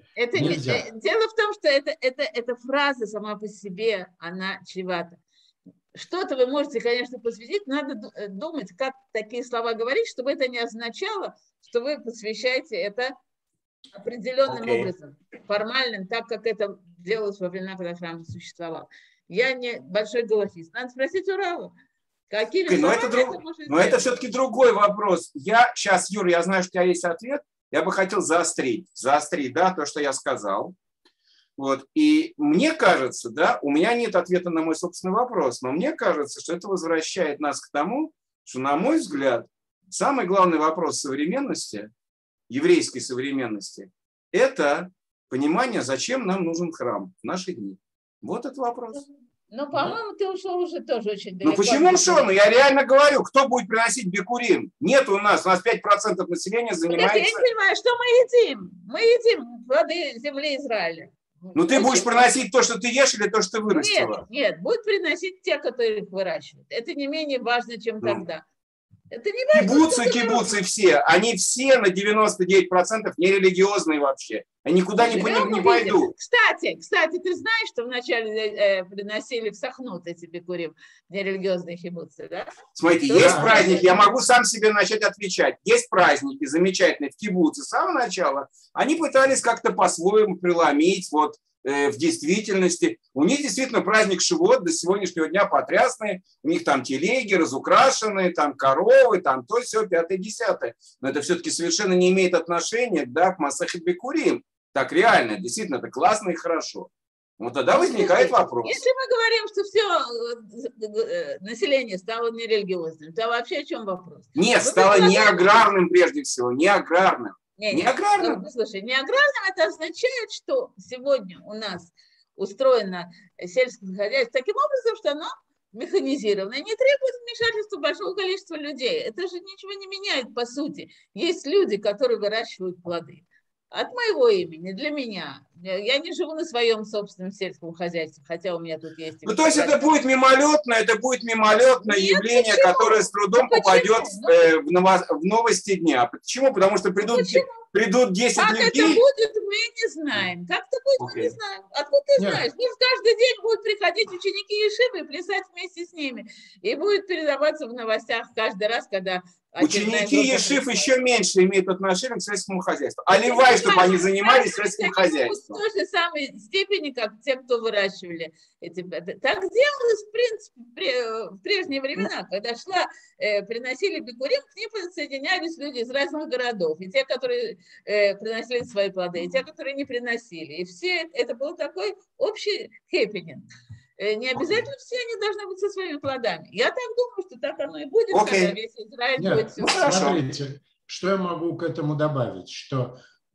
Speaker 3: Дело в том, что эта фраза сама по себе, она чревата. Что-то вы можете, конечно, посвятить, надо думать, как такие слова говорить, чтобы это не означало, что вы посвящаете это определенным образом, формальным, так как это делалось во времена, когда храм существовал. Я не большой галахист. Надо спросить Урала. Какими словами
Speaker 4: но это все-таки другой вопрос. Сейчас, Юр, я знаю, что у тебя есть ответ. Я бы хотел заострить, да, то, что я сказал. Вот. И мне кажется, да, у меня нет ответа на мой собственный вопрос, но мне кажется, что это возвращает нас к тому, что, на мой взгляд, самый главный вопрос современности, еврейской современности, это понимание, зачем нам нужен храм в наши дни. Вот этот вопрос.
Speaker 3: Ну, по-моему, ты ушел уже тоже очень далеко.
Speaker 4: Ну, почему ушел? Ну, я реально говорю, кто будет приносить бикурим? Нет у нас 5% населения занимается...
Speaker 3: Я не понимаю, что мы едим? Мы едим плоды земли Израиля.
Speaker 4: Ну, ты будешь приносить то, что ты ешь, или то, что ты вырастила?
Speaker 3: Нет, будут приносить те, которые их выращивают. Это не менее важно, чем тогда. Это не важно,
Speaker 4: Кибуцы все, они все на 99% нерелигиозные вообще. Они никуда не пойдут.
Speaker 3: Кстати, ты знаешь, что вначале приносили в Сахнут эти бикурим, нерелигиозные кибуцы, да?
Speaker 4: Смотрите, есть праздники, я могу сам себе начать отвечать. Есть праздники замечательные в кибуце с самого начала. Они пытались как-то по-своему преломить, вот, в действительности. У них действительно праздник Шивот до сегодняшнего дня потрясный. У них там телеги разукрашенные, там коровы, там то, все, 5-10. Но это все-таки совершенно не имеет отношения, да, к Масехет Бикурим. Так реально, действительно, это классно и хорошо. Вот тогда возникает вопрос.
Speaker 3: Если мы говорим, что все население стало нерелигиозным, то вообще о чем вопрос?
Speaker 4: Нет, стало не аграрным прежде всего, не аграрным. Не аграрным.
Speaker 3: Слушай, не аграрным это означает, что сегодня у нас устроено сельское хозяйство таким образом, что оно механизировано и не требует вмешательства большого количества людей. Это же ничего не меняет по сути. Есть люди, которые выращивают плоды. От моего имени, для меня. Я не живу на своем собственном сельском хозяйстве, хотя у меня тут есть...
Speaker 4: Ну, то есть это будет мимолетное явление, которое с трудом попадет в новости дня. Почему? Потому что придут 10 людей...
Speaker 3: Как это будет, мы не знаем. Как это будет, мы не знаем. Откуда ты знаешь? Пусть каждый день будут приходить ученики Ешивы и плясать вместе с ними. И будет передаваться в новостях каждый раз, когда...
Speaker 4: Ученики Ешив еще меньше имеют отношение к сельскому хозяйству. А левай, чтобы они занимались сельским хозяйством.
Speaker 3: В той же самой степени, как те, кто выращивали эти... Так делалось, в принципе, в прежние времена, когда приносили бикурим, к ним присоединялись люди из разных городов. И те, которые приносили свои плоды, и те, которые не приносили. И все, это был такой общий хэппининг. Не обязательно все они должны быть со своими плодами. Я так думаю, что так оно и будет, когда весь Израиль будет все.
Speaker 1: Смотрите, что я могу к этому добавить, что,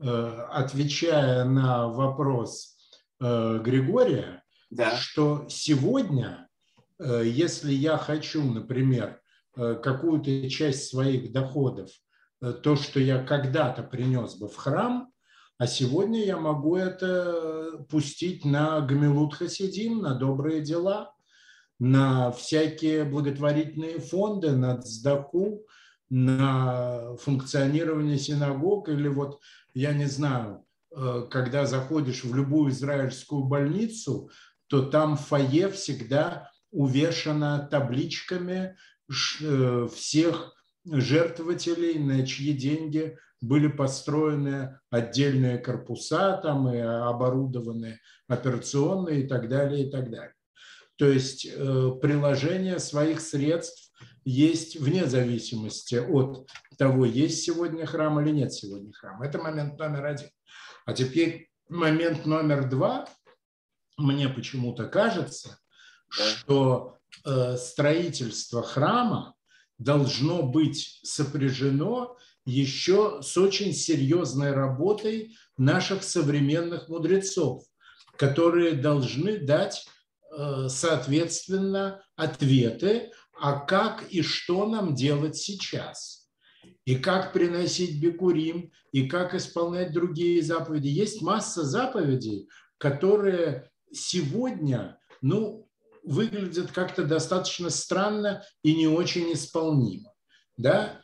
Speaker 1: отвечая на вопрос Григория, что сегодня, если я хочу, например, какую-то часть своих доходов, то, что я когда-то принес бы в храм, а сегодня я могу это пустить на Гамилут Хасидим, на добрые дела, на всякие благотворительные фонды, на цдаку, на функционирование синагог. Или вот, я не знаю, когда заходишь в любую израильскую больницу, то там фойе всегда увешано табличками всех жертвователей, на чьи деньги были построены отдельные корпуса там и оборудованы операционные и так далее, и так далее. То есть приложение своих средств есть вне зависимости от того, есть сегодня храм или нет сегодня храма. Это момент номер один. А теперь момент номер два. Мне почему-то кажется, что строительство храма должно быть сопряжено еще с очень серьезной работой наших современных мудрецов, которые должны дать, соответственно, ответы, а как и что нам делать сейчас, и как приносить бикурим, и как исполнять другие заповеди. Есть масса заповедей, которые сегодня, выглядят как-то достаточно странно и не очень исполнимо. Да?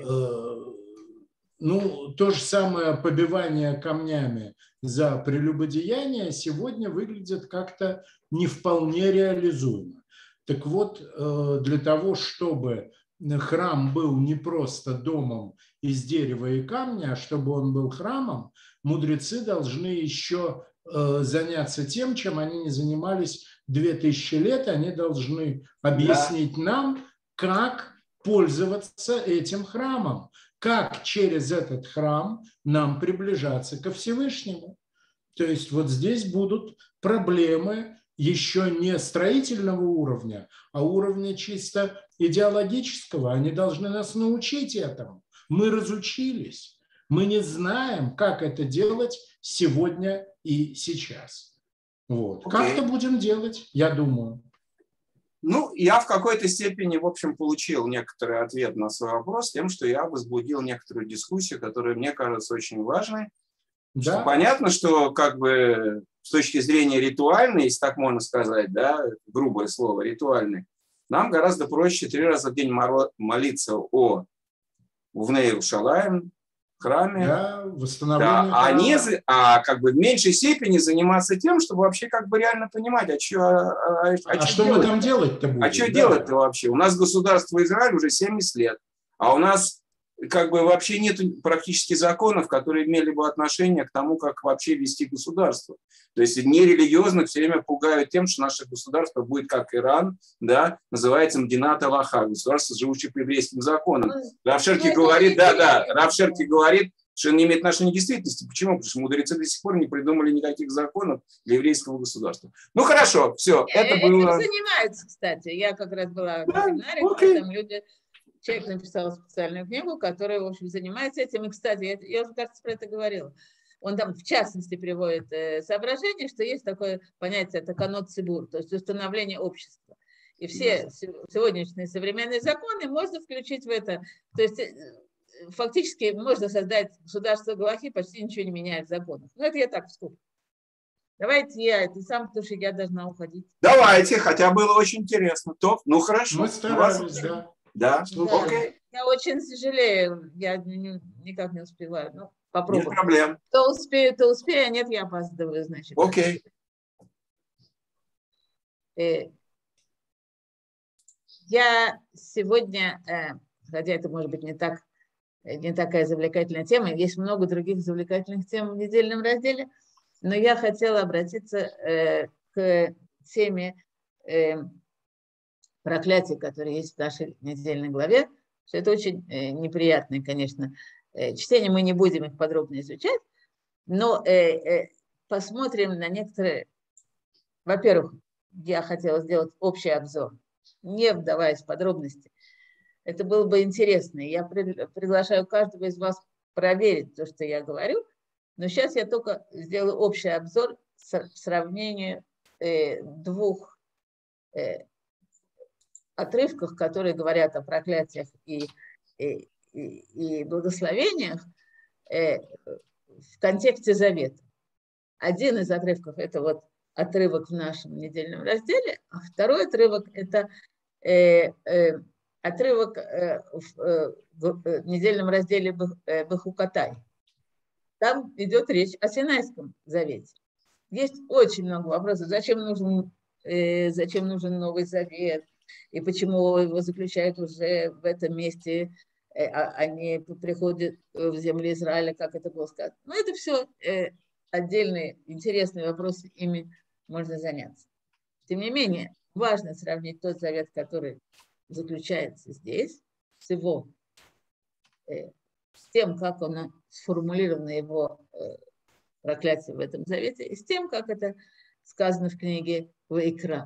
Speaker 1: То же самое побивание камнями за прелюбодеяние сегодня выглядит как-то не вполне реализуемо. Так вот, для того, чтобы храм был не просто домом из дерева и камня, а чтобы он был храмом, мудрецы должны еще заняться тем, чем они не занимались 2000 лет. Они должны объяснить нам, как пользоваться этим храмом, как через этот храм нам приближаться ко Всевышнему. То есть вот здесь будут проблемы еще не строительного уровня, а уровня чисто идеологического. Они должны нас научить этому. Мы разучились. Мы не знаем, как это делать сегодня и сейчас. Вот. Как-то будем делать, я думаю.
Speaker 4: Я в какой-то степени, в общем, получил некоторый ответ на свой вопрос тем, что я возбудил некоторую дискуссию, которая мне кажется очень важной. Да. Что понятно, что с точки зрения ритуальной, если так можно сказать, да, грубое слово, ритуальной, нам гораздо проще 3 раза в день молиться о Увне Иерушалаим, храме,
Speaker 1: Да, восстановление
Speaker 4: да,
Speaker 1: храма.
Speaker 4: а как бы в меньшей степени заниматься тем, чтобы вообще как бы реально понимать,
Speaker 1: А что мы там делать-то будем?
Speaker 4: А что
Speaker 1: Да.
Speaker 4: делать-то вообще? У нас государство Израиль уже 70 лет, а у нас как бы вообще нет практически законов, которые имели бы отношение к тому, как вообще вести государство. То есть нерелигиозных все время пугают тем, что наше государство будет как Иран, да, называется Мдинат Аллаха, государство, живущее по еврейским законам. Рав Шерки говорит, Рав Шерки говорит, что не имеет отношения к действительности. Почему? Потому что мудрецы до сих пор не придумали никаких законов для еврейского государства. Ну хорошо, все, это было...
Speaker 3: Этим занимаются, кстати. Я как раз была на семинаре,
Speaker 4: окей.
Speaker 3: где там люди... Человек написал специальную книгу, которая, в общем, занимается этим. И, кстати, я уже, кажется, про это говорила. Он там, в частности, приводит соображение, что есть такое понятие таканот цибур, то есть установление общества. И все сегодняшние современные законы можно включить в это. То есть фактически можно создать государство Галахи, почти ничего не меняет в законах. Ну, это я так вскользь. Давайте это сам, потому что я должна уходить.
Speaker 4: Давайте, хотя было очень интересно. Топ, ну хорошо.
Speaker 1: Мы старались, да.
Speaker 4: Да,
Speaker 3: Да.
Speaker 4: окей.
Speaker 3: Я очень сожалею, я никак не успеваю. Ну, попробую.
Speaker 4: Нет проблем.
Speaker 3: То успею, а нет, я опаздываю, значит.
Speaker 4: Окей.
Speaker 3: Я сегодня, хотя это может быть не такая завлекательная тема, есть много других завлекательных тем в недельном разделе, но я хотела обратиться к теме проклятий, которые есть в нашей недельной главе, что это очень неприятное, конечно, чтение, мы не будем их подробно изучать, но посмотрим на некоторые. Во-первых, я хотела сделать общий обзор, не вдаваясь в подробности. Это было бы интересно. Я приглашаю каждого из вас проверить то, что я говорю, но сейчас я только сделаю общий обзор в сравнении двух отрывках, которые говорят о проклятиях и благословениях в контексте завета. Один из отрывков – это вот отрывок в нашем недельном разделе, а второй отрывок – это отрывок в недельном разделе Бехукатай. Там идет речь о Синайском завете. Есть очень много вопросов. Зачем нужен Новый Завет? И почему его заключают уже в этом месте, а не приходят в землю Израиля, как это было сказано. Но это все отдельные интересные вопросы, ими можно заняться. Тем не менее, важно сравнить тот завет, который заключается здесь, с его, с тем, как он сформулировано его проклятие в этом завете, и с тем, как это сказано в книге Ваикра.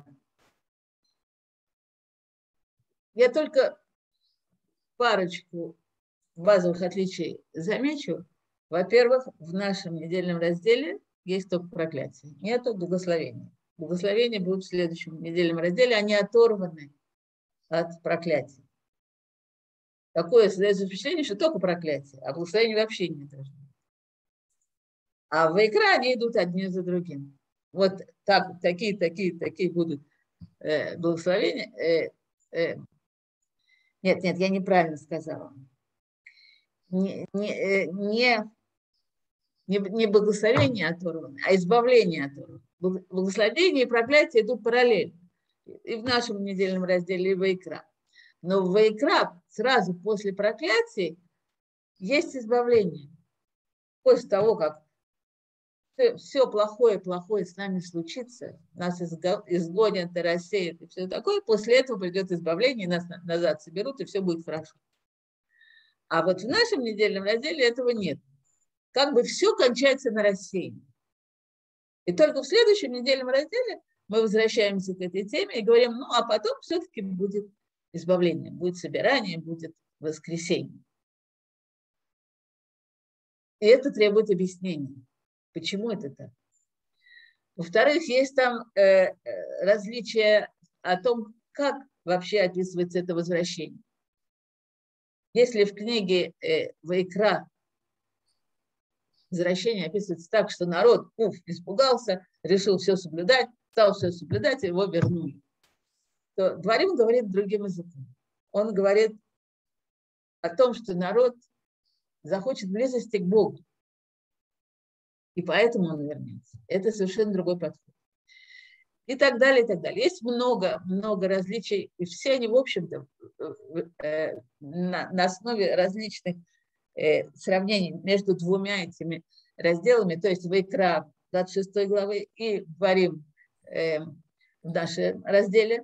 Speaker 3: Я только парочку базовых отличий замечу. Во-первых, в нашем недельном разделе есть только проклятие, нету благословения. Благословения будут в следующем недельном разделе, они оторваны от проклятия. Такое создается впечатление, что только проклятие, а благословения вообще нет. А в Ваикра они идут одни за другим. Вот так, такие будут благословения. Нет, я неправильно сказала. Не благословение оторвано, а избавление оторвано. Благословение и проклятие идут параллельно. И в нашем недельном разделе, и в Ваикра. Но в Ваикра сразу после проклятия есть избавление. После того, как все плохое с нами случится, нас изгонят и рассеют, и все такое, после этого придет избавление, нас назад соберут, и все будет хорошо. А вот в нашем недельном разделе этого нет. Как бы все кончается на рассеянии. И только в следующем недельном разделе мы возвращаемся к этой теме и говорим, ну а потом все-таки будет избавление, будет собирание, будет воскресение. И это требует объяснения. Почему это так? Во-вторых, есть там различия о том, как вообще описывается это возвращение. Если в книге Ваикра возвращение описывается так, что народ испугался, решил все соблюдать, стал все соблюдать, и его вернули. То Дворим говорит другим языком. Он говорит о том, что народ захочет близости к Богу. И поэтому он вернется. Это совершенно другой подход. И так далее, и так далее. Есть много различий, и все они, в общем-то, на основе различных сравнений между двумя этими разделами, то есть Вайкра 26 главы и Дворим в нашем разделе,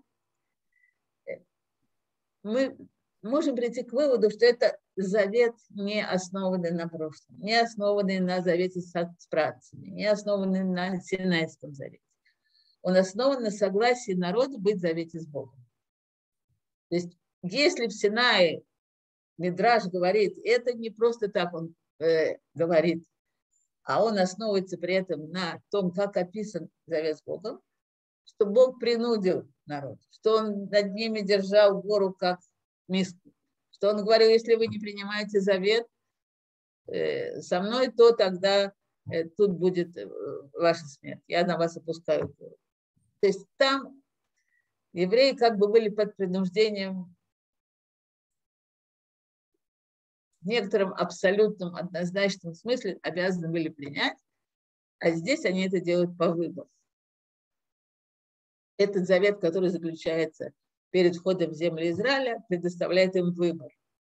Speaker 3: мы можем прийти к выводу, что это завет, не основанный на прошлом, не основанный на завете с працами, не основанный на Синайском завете. Он основан на согласии народа быть в завете с Богом. То есть, если в Синае Мидраш говорит, это не просто так он говорит, а он основывается при этом на том, как описан завет с Богом, что Бог принудил народ, что он над ними держал гору как миску, что он говорил, если вы не принимаете завет со мной, то тогда тут будет ваша смерть, я на вас опускаю гору. То есть там евреи как бы были под принуждением в некотором абсолютном, однозначном смысле обязаны были принять, а здесь они это делают по выбору. Этот завет, который заключается перед входом в землю Израиля, предоставляет им выбор.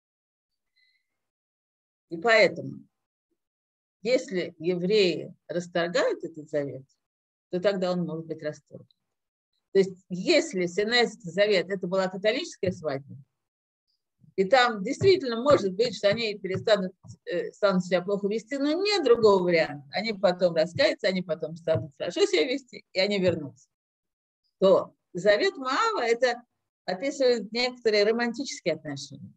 Speaker 3: И поэтому, если евреи расторгают этот завет, то тогда он может быть расторгнут. То есть, если Синайский завет это была католическая свадьба, и там действительно может быть, что они станут себя плохо вести, но нет другого варианта. Они потом раскаются, они потом станут хорошо себя вести, и они вернутся. То завет Моава это описывает некоторые романтические отношения.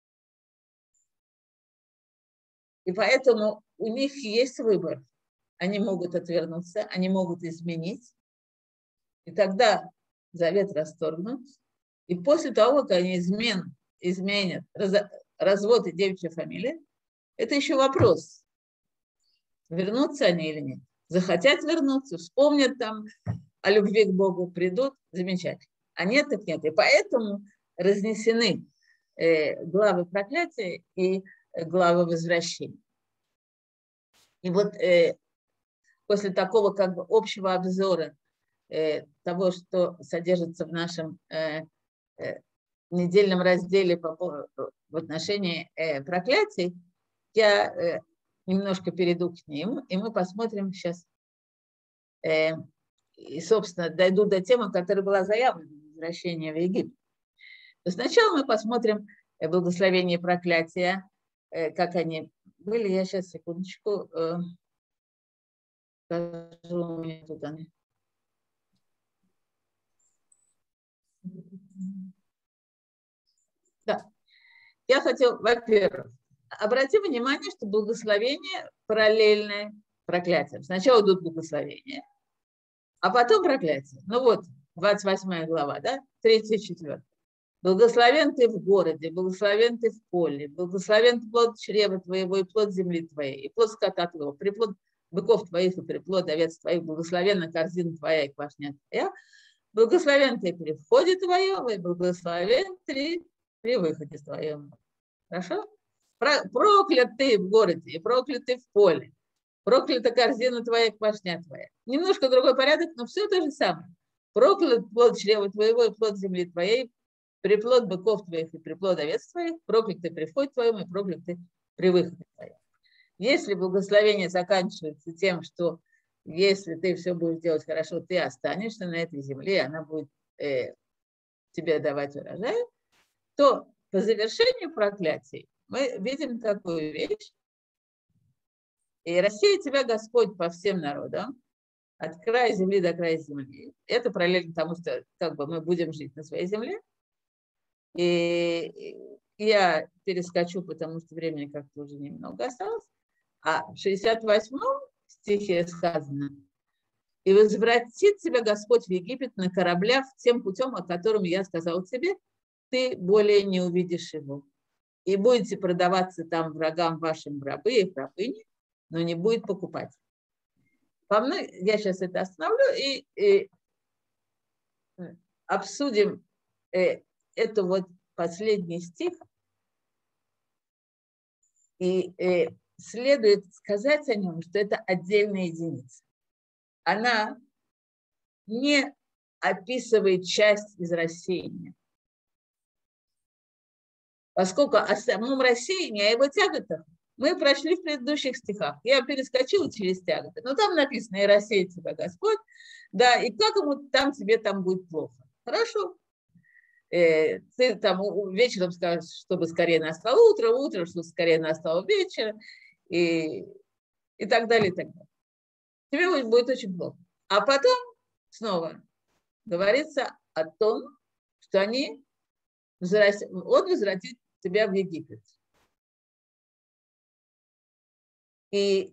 Speaker 3: И поэтому у них есть выбор. Они могут отвернуться, они могут изменить. И тогда завет расторгнут. И после того, как они изменят развод и девичья фамилия, это еще вопрос, вернутся они или нет. Захотят вернуться, вспомнят там о любви к Богу, придут, замечательно. А нет, так нет. И поэтому разнесены главы проклятия и главы возвращения. И вот после такого как бы общего обзора того, что содержится в нашем недельном разделе в отношении проклятий, я немножко перейду к ним, и мы посмотрим сейчас, и, собственно, дойду до темы, которая была заявлена, возвращение в Египет. То сначала мы посмотрим благословение и проклятия, как они были. Я сейчас, секундочку, скажу, у меня тут они. Да. Я хотела, во-первых, обратите внимание, что благословение параллельное проклятиям. Сначала идут благословения, а потом проклятие. Ну вот, 28 глава, да, 3-4. Благословен ты в городе, благословен ты в поле, благословен плод чрева твоего и плод земли твоей, и плод скота твоего, приплод быков твоих и приплод овец твоих, благословенна корзина твоя и квашня твоя, благословен ты при входе твоем, и благословен ты при выходе твоем. Хорошо? Проклят ты в городе, и проклят ты в поле, проклята корзина твоя и квашня твоя. Немножко другой порядок, но все то же самое. Проклят плод чрева твоего и плод земли твоей, приплод быков твоих и приплод овец твоих, проклят ты при входе твоем и проклят ты при выходе твоем. Если благословение заканчивается тем, что если ты все будешь делать хорошо, ты останешься на этой земле, она будет тебе давать урожай, то по завершению проклятий мы видим такую вещь. И рассеет тебя Господь по всем народам, от края земли до края земли. Это параллельно тому, что как бы мы будем жить на своей земле. И я перескочу, потому что времени как-то уже немного осталось. А в 68-м стихе сказано: «И возвратит тебя Господь в Египет на кораблях тем путем, о котором я сказал тебе, ты более не увидишь его. И будете продаваться там врагам вашим в рабы и в рабыни, но не будет покупать. Я сейчас это остановлю и обсудим это вот последний стих. И следует сказать о нем, что это отдельная единица. Она не описывает часть из рассеяния. Поскольку о самом рассеянии, о его тяготах мы прошли в предыдущих стихах. Я перескочила через тяготы. Но там написано: «И рассеет тебя Господь». Да, и как ему там тебе там будет плохо. Хорошо. Ты там вечером скажешь, чтобы скорее настало утро, утро, чтобы скорее настало вечер, и так далее, и так далее. Тебе будет очень плохо. А потом снова говорится о том, что он возвратит тебя в Египет. И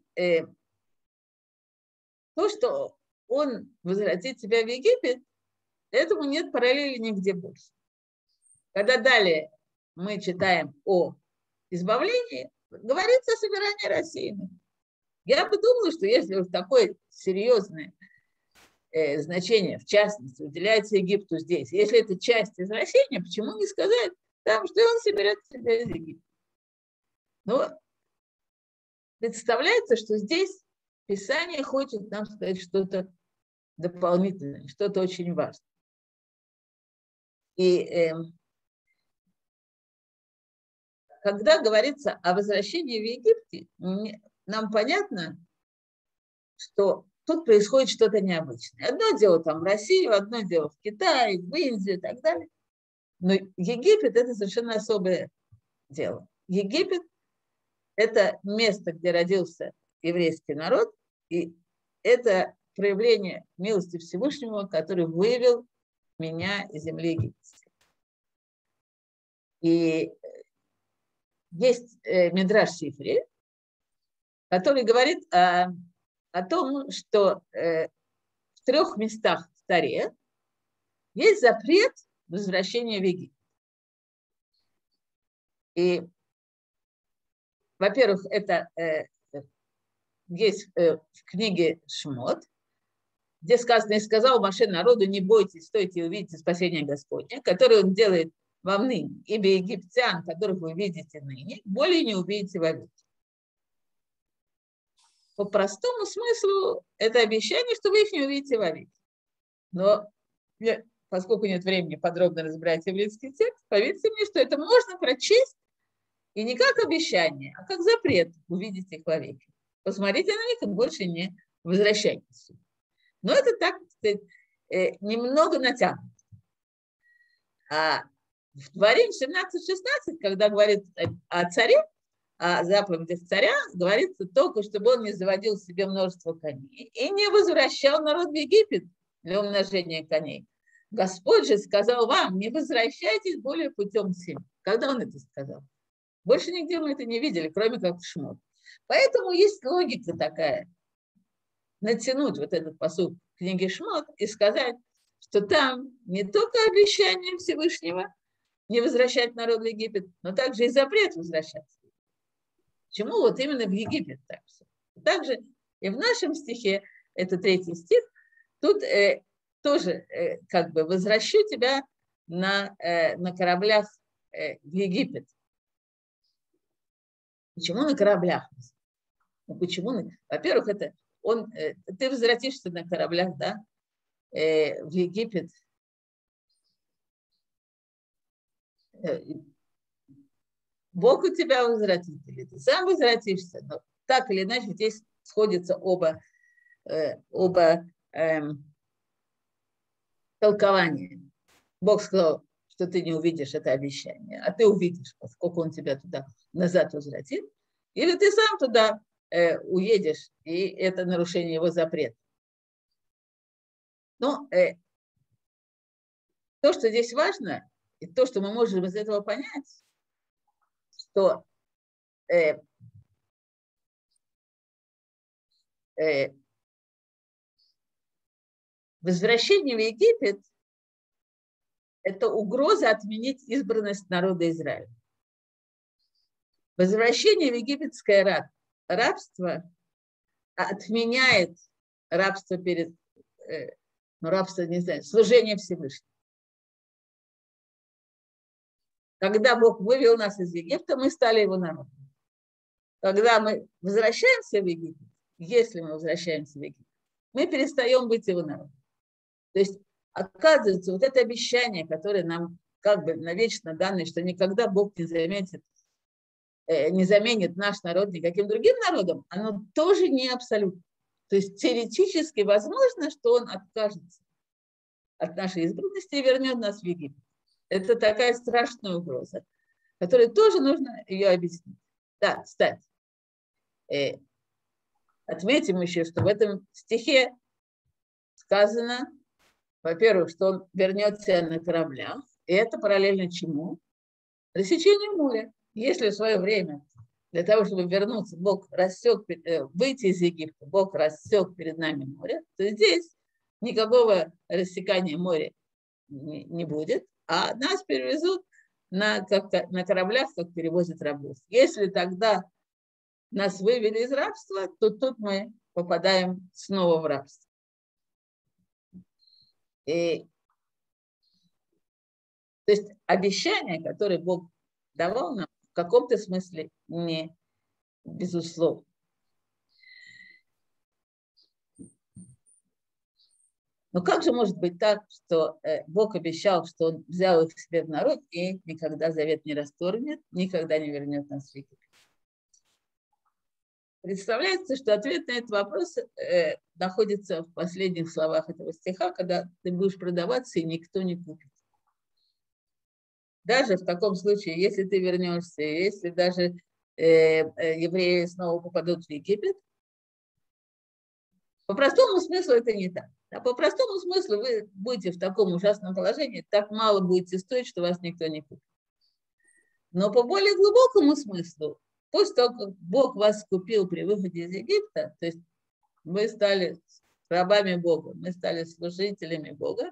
Speaker 3: то, что он возвратит тебя в Египет, этому нет параллели нигде больше. Когда далее мы читаем о избавлении, говорится о собирании рассеянных. Я бы думала, что если вот такое серьезное значение, в частности, уделяется Египту здесь, если это часть из рассеяния, почему не сказать там, что он соберет себя из Египта? Но представляется, что здесь Писание хочет нам сказать что-то дополнительное, что-то очень важное. И когда говорится о возвращении в Египте, нам понятно, что тут происходит что-то необычное. Одно дело там в Россию, одно дело в Китае, в Индию и так далее. Но Египет – это совершенно особое дело. Египет – это место, где родился еврейский народ, и это проявление милости Всевышнего, который вывел меня из земли египетской. И есть Мидраш Сифри, который говорит о том, что в 3 местах в Торе есть запрет возвращения в Египет. И, во-первых, это есть в книге Шмот, где сказано: «И сказал Моше народу: не бойтесь, стойте и увидите спасение Господне, которое он делает вам ныне, ибо египтян, которых вы видите ныне, более не увидите вовеки». По простому смыслу это обещание, что вы их не увидите вовеки. Но поскольку нет времени подробно разбирать еврейский текст, поверьте мне, что это можно прочесть и не как обещание, а как запрет увидеть их вовеки. Посмотрите на них и больше не возвращайтесь. Но это, так сказать, немного натянуто. А в Дворим 17:16, когда говорит о царе, о заповедях царя, говорится только, чтобы он не заводил себе множество коней и не возвращал народ в Египет для умножения коней. Господь же сказал вам: не возвращайтесь более путем сим. Когда он это сказал? Больше нигде мы это не видели, кроме как в Шмот. Поэтому есть логика такая. Натянуть вот этот пасук книги Шмот и сказать, что там не только обещание Всевышнего не возвращать народ в Египет, но также и запрет возвращаться. Почему вот именно в Египет так все? Также и в нашем стихе, это 3 стих, тут тоже как бы возвращу тебя на кораблях в Египет. Почему на кораблях? Ну, почему? Во-первых, это ты возвратишься на кораблях, да, в Египет. Бог у тебя возвратит, или ты сам возвратишься. Но так или иначе здесь сходятся оба толкования. Бог сказал, что ты не увидишь это обещание, а ты увидишь, поскольку он тебя туда назад возвратит. Или ты сам туда уедешь, и это нарушение его запрета. Но то, что здесь важно, и то, что мы можем из этого понять, что возвращение в Египет – это угроза отменить избранность народа Израиля. Возвращение в египетское рабство отменяет рабство перед, ну, рабство, не знаю, служение Всевышнему. Когда Бог вывел нас из Египта, мы стали его народом. Когда мы возвращаемся в Египет, если мы возвращаемся в Египет, мы перестаем быть его народом. То есть, оказывается, вот это обещание, которое нам как бы навечно данное, что никогда Бог не заменит наш народ никаким другим народом, оно тоже не абсолютно. То есть теоретически возможно, что он откажется от нашей избранности и вернет нас в Египет. Это такая страшная угроза, которой тоже нужно ее объяснить. Да, кстати, отметим еще, что в этом стихе сказано, во-первых, что он вернется на кораблях, и это параллельно чему? Рассечению моря. Если в свое время для того, чтобы вернуться, Бог выйти из Египта, Бог рассек перед нами море, то здесь никакого рассекания моря не будет, а нас перевезут на кораблях, как перевозят рабов. Если тогда нас вывели из рабства, то тут мы попадаем снова в рабство. То есть обещание, которое Бог давал нам, в каком-то смысле не безусловно. Но как же может быть так, что Бог обещал, что Он взял их себе в народ и никогда завет не расторгнет, никогда не вернет нас в Египет? Представляется, что ответ на этот вопрос находится в последних словах этого стиха, когда ты будешь продаваться, и никто не купит. Даже в таком случае, если ты вернешься, если даже евреи снова попадут в Египет, по простому смыслу это не так. А по простому смыслу вы будете в таком ужасном положении, так мало будете стоить, что вас никто не купит. Но по более глубокому смыслу, после того, как Бог вас купил при выходе из Египта, то есть мы стали рабами Бога, мы стали служителями Бога,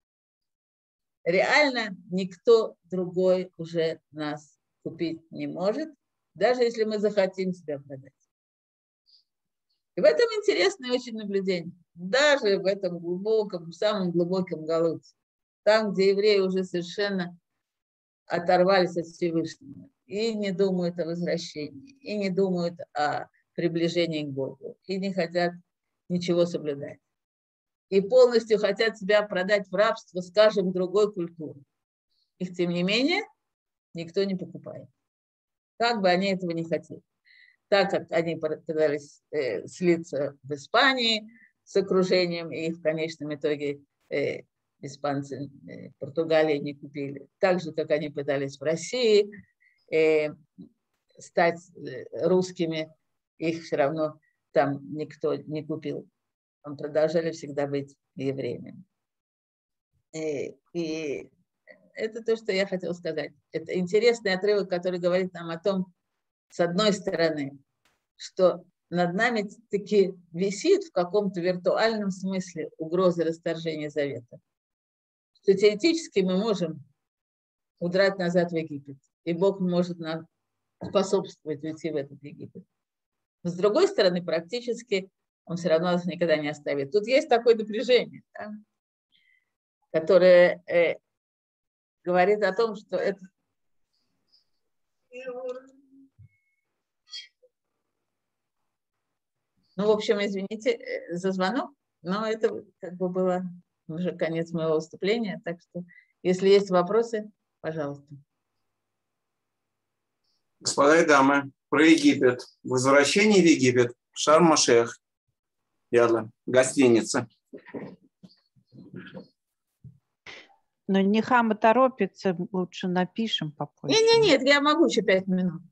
Speaker 3: реально никто другой уже нас купить не может, даже если мы захотим себя продать. И в этом интересное очень наблюдение. Даже в этом глубоком, самом глубоком галуте, там, где евреи уже совершенно оторвались от Всевышнего и не думают о возвращении, и не думают о приближении к Богу, и не хотят ничего соблюдать. И полностью хотят себя продать в рабство, скажем, другой культуры. Их, тем не менее, никто не покупает. Как бы они этого не хотели. Так как они пытались слиться в Испании с окружением, и в конечном итоге испанцы Португалии не купили. Так же, как они пытались в России стать русскими, их все равно там никто не купил. Они продолжали всегда быть евреями. И это то, что я хотела сказать. Это интересный отрывок, который говорит нам о том, с одной стороны, что над нами таки висит в каком-то виртуальном смысле угроза расторжения завета. Что теоретически мы можем удрать назад в Египет, и Бог может нам способствовать уйти в этот Египет. Но с другой стороны, практически Он все равно нас никогда не оставит. Тут есть такое напряжение, да, которое говорит о том, что это... Ну, в общем, извините за звонок, но это как бы было уже конец моего выступления, так что если есть вопросы, пожалуйста.
Speaker 4: Господа и дамы, про Египет. Возвращение в Египет. Шарм-Аш-Шейх. Ялла. Гостиница.
Speaker 5: Но Нехама торопится, лучше напишем попозже.
Speaker 3: Нет, я могу еще 5 минут.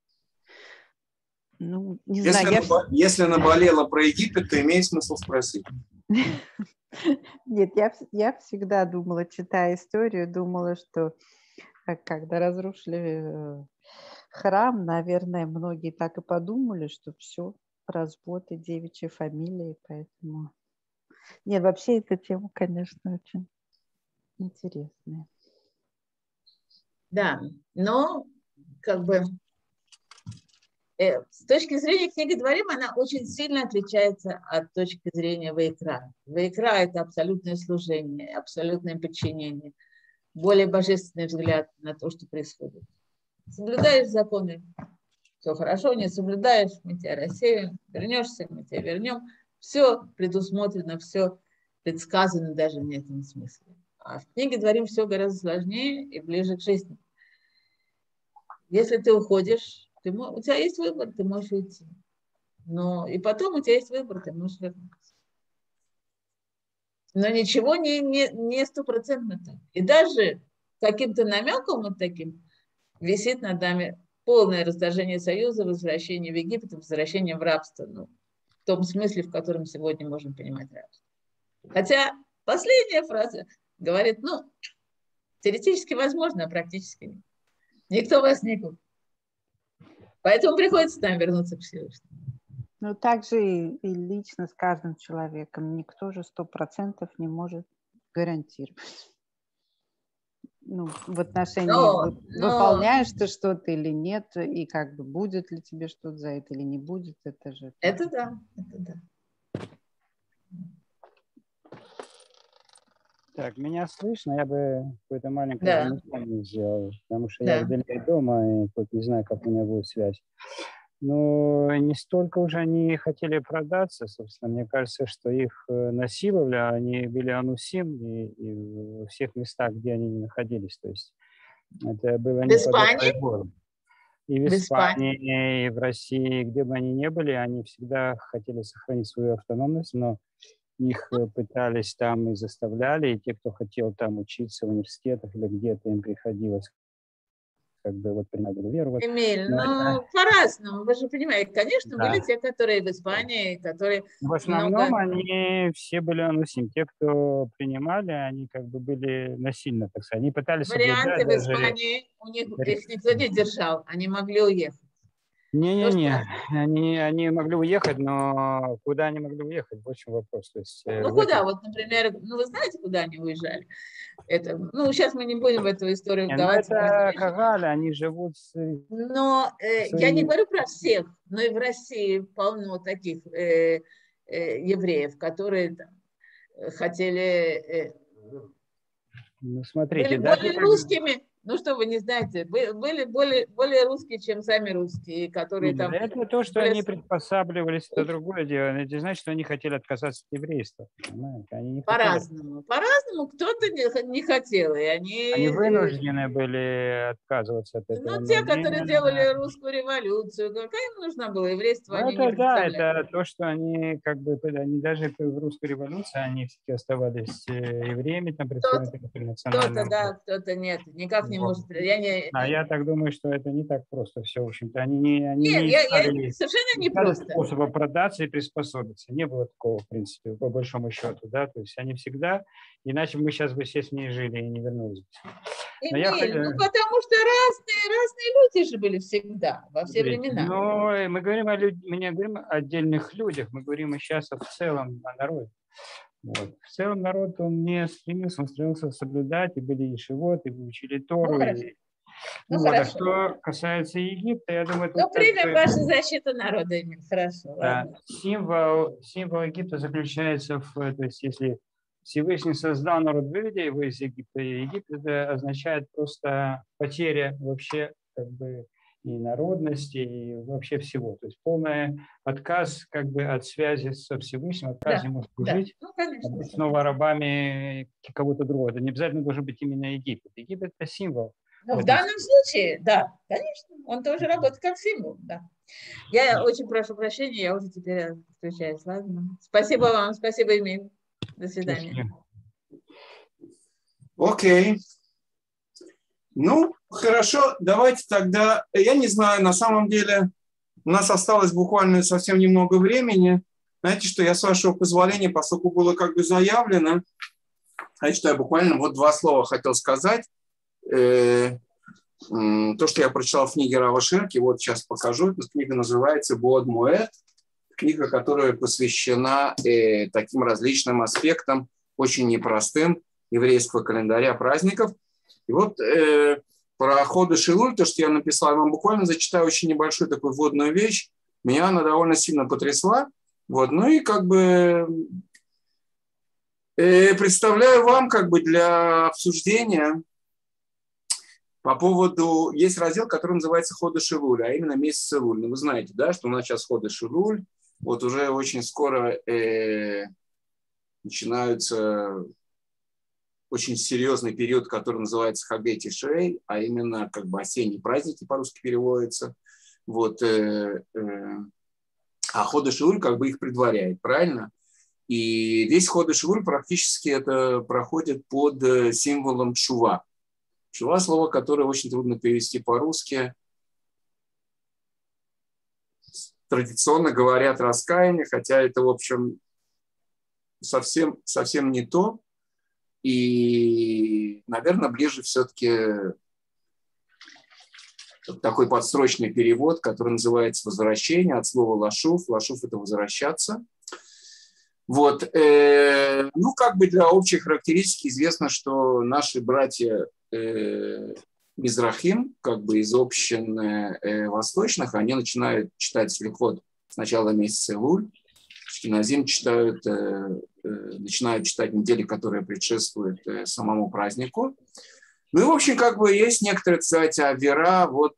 Speaker 5: Ну, не знаю.
Speaker 4: Если наболело про Египет, то имеет смысл спросить.
Speaker 5: Нет, я всегда думала, читая историю, думала, что когда разрушили храм, наверное, многие так и подумали, что все, развод и девичья фамилия, поэтому... Нет, вообще эта тема, конечно, очень интересная.
Speaker 3: Да, но как бы С точки зрения книги Дворим, она очень сильно отличается от точки зрения Ваикра. Ваикра – это абсолютное служение, абсолютное подчинение, более божественный взгляд на то, что происходит. Соблюдаешь законы, все хорошо, не соблюдаешь, мы тебя рассеем, вернешься, мы тебя вернем. Все предусмотрено, все предсказано даже в этом смысле. А в книге Дворим все гораздо сложнее и ближе к жизни. Если ты уходишь, у тебя есть выбор, ты можешь уйти. Но и потом у тебя есть выбор, ты можешь вернуться. Но ничего не стопроцентно так. И даже каким-то намеком вот таким висит над нами полное раздражение Союза, возвращение в Египет, возвращение в рабство. Ну, в том смысле, в котором сегодня можем понимать рабство. Хотя последняя фраза говорит, ну, теоретически возможно, а практически нет. Никто вас не купит. Поэтому приходится нам вернуться к Всевышнему.
Speaker 5: Ну, так же и лично с каждым человеком. Никто же 100% не может гарантировать. Ну, в отношении, выполняешь ты что-то или нет, и как бы будет ли тебе что-то за это или не будет, это же...
Speaker 3: Это да, это да.
Speaker 7: Так, меня слышно? Я бы какое-то маленькое замечание сделал, потому что я вдали дома, и тут не знаю, как у меня будет связь. Но не столько уже они хотели продаться, собственно. Мне кажется, что их насиловали, они были анусим и во всех местах, где они находились. То есть это было не под разбором. И в Испании, и в России, где бы они ни были, они всегда хотели сохранить свою автономность, но их пытались там и заставляли, и те, кто хотел там учиться в университетах или где-то им приходилось как бы вот принимать веру. Вот.
Speaker 3: Эмиль, по-разному, вы же понимаете, конечно, были те, которые в Испании, которые...
Speaker 7: В основном они все были анусим. Те, кто принимали, они как бы были насильно, так сказать. Они пытались
Speaker 3: варианты в Испании, их никто не держал, они могли уехать.
Speaker 7: Не-не-не, они могли уехать, но куда они могли уехать, очень вопрос. То есть,
Speaker 3: куда? Вот, например, вы знаете, куда они уезжали? Сейчас мы не будем в эту историю вдаваться.
Speaker 7: Это Кагаль, они живут
Speaker 3: Но я не говорю про всех, но и в России полно таких евреев, которые хотели...
Speaker 7: смотрите,
Speaker 3: были более русскими. Ну что, вы не знаете, были более русские, чем сами русские, которые там...
Speaker 7: Это то, что они приспосабливались, это другое дело. Это значит, что они хотели отказаться от еврейства.
Speaker 3: По-разному. По-разному кто-то не хотел. И они
Speaker 7: вынуждены были отказываться от этого.
Speaker 3: Ну, те, которые делали русскую революцию, какая им нужна была еврейство?
Speaker 7: Это то, что они как бы, они даже в русской революции, они все оставались евреями, там, представителями национального.
Speaker 3: Кто-то да, кто-то нет. Никак не может.
Speaker 7: Я так думаю, что это не так просто все, в общем-то. Они
Speaker 3: совершенно не просто.
Speaker 7: Способа продаться и приспособиться. Не было такого, в принципе, по большому счету, да, то есть они всегда, иначе мы сейчас бы, естественно, не жили и не вернулись бы.
Speaker 3: Потому что разные люди же были всегда, во все времена.
Speaker 7: Но мы не говорим о отдельных людях, мы говорим сейчас в целом о народе. Вот. В целом народ, он не стремился, он стремился соблюдать, и были ешивот, и учили Тору. А что касается Египта, я думаю...
Speaker 3: примем вашу защиту народа, Эмиль, хорошо.
Speaker 7: Да. Символ Египта заключается то есть если Всевышний создал народ, выведя его из Египта, и Египет это означает просто потеря вообще как бы и народности, и вообще всего. То есть полный отказ как бы от связи со Всевышним, отказ ему служить, быть снова рабами кого-то другого. Это не обязательно должен быть именно Египет. Египет – это символ.
Speaker 3: Но в данном случае, да, конечно, он тоже работает как символ, да. Я очень прошу прощения, я уже теперь отключаюсь, ладно? Спасибо вам, спасибо, Эмиль. До свидания.
Speaker 4: Окей. Ну, хорошо, давайте тогда, я не знаю, на самом деле у нас осталось буквально совсем немного времени. Знаете, что я, с вашего позволения, поскольку было как бы заявлено, знаете, что я буквально вот 2 слова хотел сказать. То, что я прочитал в книге Рава Шерки, вот сейчас покажу. Эта книга называется «Боад Моэд». Книга, которая посвящена таким различным аспектам, очень непростым еврейского календаря праздников. И вот про Ходеш Элуль, то, что я написал, я вам буквально зачитаю очень небольшую такую вводную вещь. Меня она довольно сильно потрясла. Вот. Ну и как бы представляю вам как бы для обсуждения по поводу... Есть раздел, который называется Ходеш Элуль, а именно месяц Элуль. Ну, вы знаете, да, что у нас сейчас Ходеш Элуль. Вот уже очень скоро начинаются очень серьезный период, который называется Хагей Тишрей, а именно как бы осенние праздники по-русски переводятся. Вот, а Ходеш Элуль как бы их предваряет, правильно? И весь Ходеш Элуль практически это проходит под символом тшува. Тшува – слово, которое очень трудно перевести по-русски. Традиционно говорят раскаяние, хотя это, в общем, совсем не то. И, наверное, ближе все-таки такой подстрочный перевод, который называется «возвращение» от слова «лашув». «Лашув» – это «возвращаться». Вот. Ну, как бы для общей характеристики известно, что наши братья Мизрахим, как бы из общин восточных, они начинают читать слихот с начала месяца Элуль. Ашкеназим начинают читать недели, которые предшествуют самому празднику. Ну и, в общем, как бы есть некоторая, кстати, авера, вот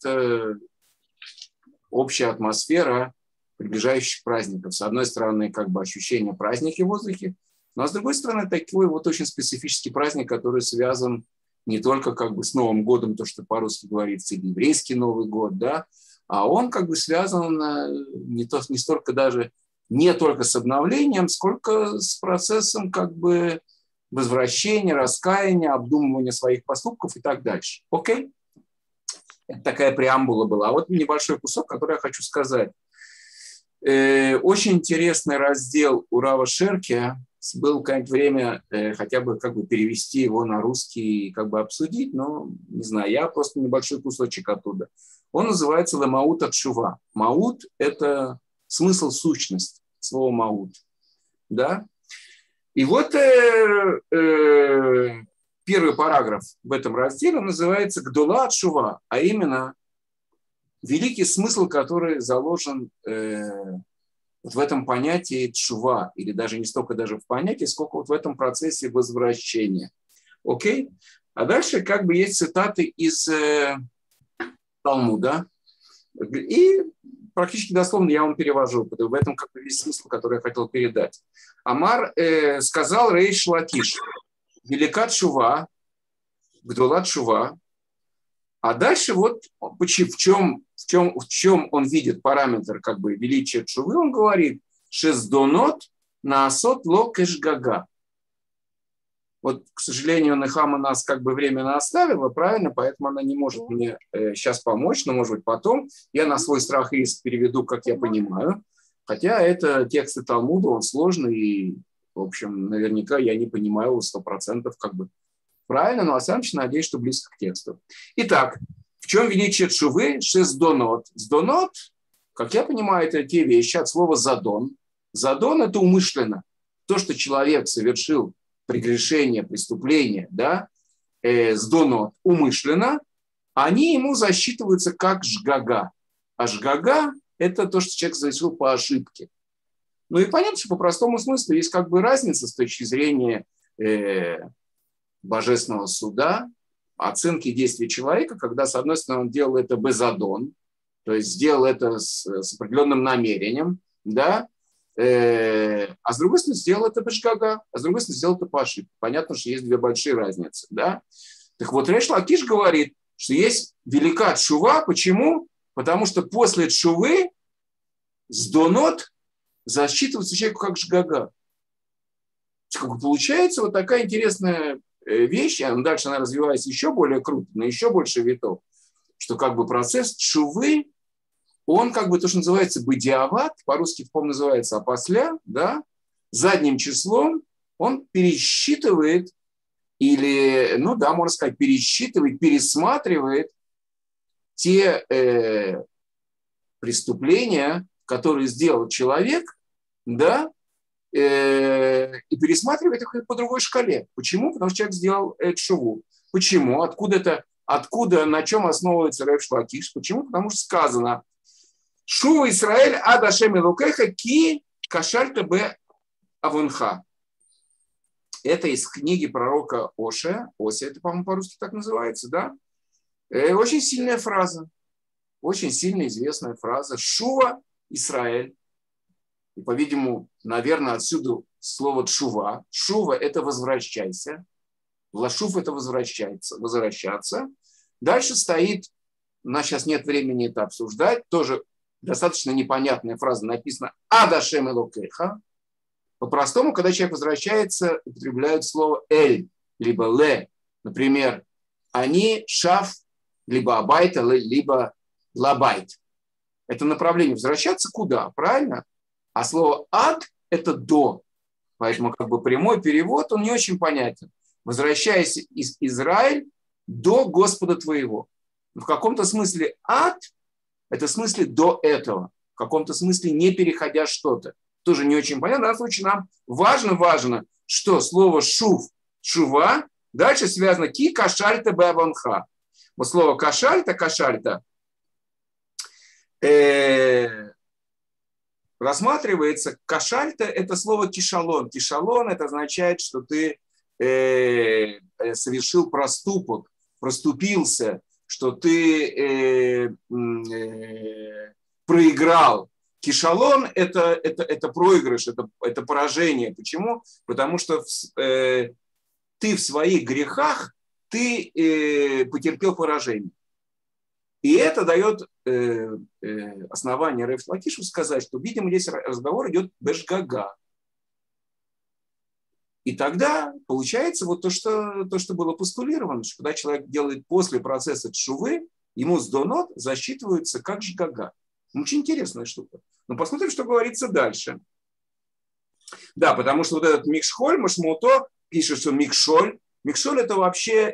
Speaker 4: общая атмосфера приближающих праздников. С одной стороны, как бы ощущение праздника в воздухе, но с другой стороны, такой вот очень специфический праздник, который связан не только как бы с Новым годом, то, что по-русски говорится, еврейский Новый год, да, а он как бы связан не столько даже не только с обновлением, сколько с процессом как бы возвращения, раскаяния, обдумывания своих поступков и так дальше. Окей? Это такая преамбула была. А вот небольшой кусок, который я хочу сказать. Очень интересный раздел у Рава Шерки. Было какое-нибудь время хотя бы как бы перевести его на русский и как бы обсудить, но не знаю, я просто небольшой кусочек оттуда. Он называется «Лемаут ат шува». Маут – это смысл, сущность, слово «маут». Да? И вот первый параграф в этом разделе называется «Гдола ат шува», а именно великий смысл, который заложен вот в этом понятии тшува, или даже не столько даже в понятии, сколько вот в этом процессе возвращения. Окей? А дальше как бы есть цитаты из Талмуда. И практически дословно я вам перевожу, в этом как бы весь смысл, который я хотел передать. Амар сказал Рейш Лакиш: велика тшува, гдола тшува. А дальше вот в чем он видит параметр как бы величия тшувы, он говорит: шездонот наасот ло кэшгага. Вот, к сожалению, Нехама нас как бы временно оставила, правильно, поэтому она не может мне сейчас помочь, но, может быть, потом. Я на свой страх и риск переведу, как я понимаю. Хотя это тексты Талмуда, он сложный, и, в общем, наверняка я не понимаю его 100% как бы правильно, но я надеюсь, что близко к тексту. Итак, в чем величие тшувы? Шездонот. Сдонот, как я понимаю, это те вещи от слова задон. Задон – это умышленно. То, что человек совершил прегрешение, преступление, да, сдонот, умышленно, они ему засчитываются как жгага. А жгага – это то, что человек совершил по ошибке. Ну и понятно, что по простому смыслу есть как бы разница с точки зрения божественного суда, оценки действий человека, когда, с одной стороны, он делал это безадон, то есть сделал это с определенным намерением, да, а с другой стороны, сделал это бешгага, а с другой стороны, сделал это по ошибке. Понятно, что есть две большие разницы, да. Так вот, Рейш Лакиш говорит, что есть велика тшува. Почему? Потому что после тшувы сдонот засчитывается человеку как жгага. Как бы получается вот такая интересная вещь, а дальше она развивается еще более круто, на еще больше витов, что как бы процесс тшувы, он как бы то, что называется бадиават, по-русски, по-моему, называется опосля, да, задним числом он пересчитывает или, ну да, можно сказать, пересчитывает, пересматривает те преступления, которые сделал человек, да, и пересматривает их по другой шкале. Почему? Потому что человек сделал тшуву. Почему? Откуда это откуда, на чем основывается Рейш Лакиш. Почему? Потому что сказано «Шува Исраэль ад Ашем Элокеха ки кашальта бе авонха». Это из книги пророка Оше. Ося, это, по-моему, по-русски так называется, да? Очень сильная фраза. Очень сильно известная фраза. «Шува Исраэль». И, по-видимому, наверное, отсюда слово «тшува». «Шува» – это «возвращайся». «Лашув» – это «возвращаться». Дальше стоит, у нас сейчас нет времени это обсуждать, тоже достаточно непонятная фраза, написана «Ад Ашем Элокеха». По-простому, когда человек возвращается, употребляют слово «эль», либо «ле». Например, они шаф, либо абайта, либо лабайт. Это направление возвращаться куда, правильно? А слово «ад» – это «до». Поэтому как бы прямой перевод, он не очень понятен. Возвращайся из Израиль до Господа твоего. В каком-то смысле «ад» – это в смысле «до этого». В каком-то смысле не переходя что-то. Тоже не очень понятно. В данном случае нам важно, что слово «шув», «шува» дальше связано «ки кашальта баванха». Вот слово «кашальта», рассматривается, кашальта – это слово кишалон. Кишалон – это означает, что ты совершил проступок, проступился, что ты проиграл. Кишалон – это проигрыш, это поражение. Почему? Потому что ты в своих грехах ты потерпел поражение. И это дает основание Рейш Лакишу сказать, что, видимо, здесь разговор идет бешгага. И тогда получается вот то, что было постулировано, что когда человек делает после процесса тшувы, ему сдонот засчитываются как жгага. Очень интересная штука. Но посмотрим, что говорится дальше. Да, потому что вот этот микшхоль, Машмуто пишет, что микшоль. Микшоль это вообще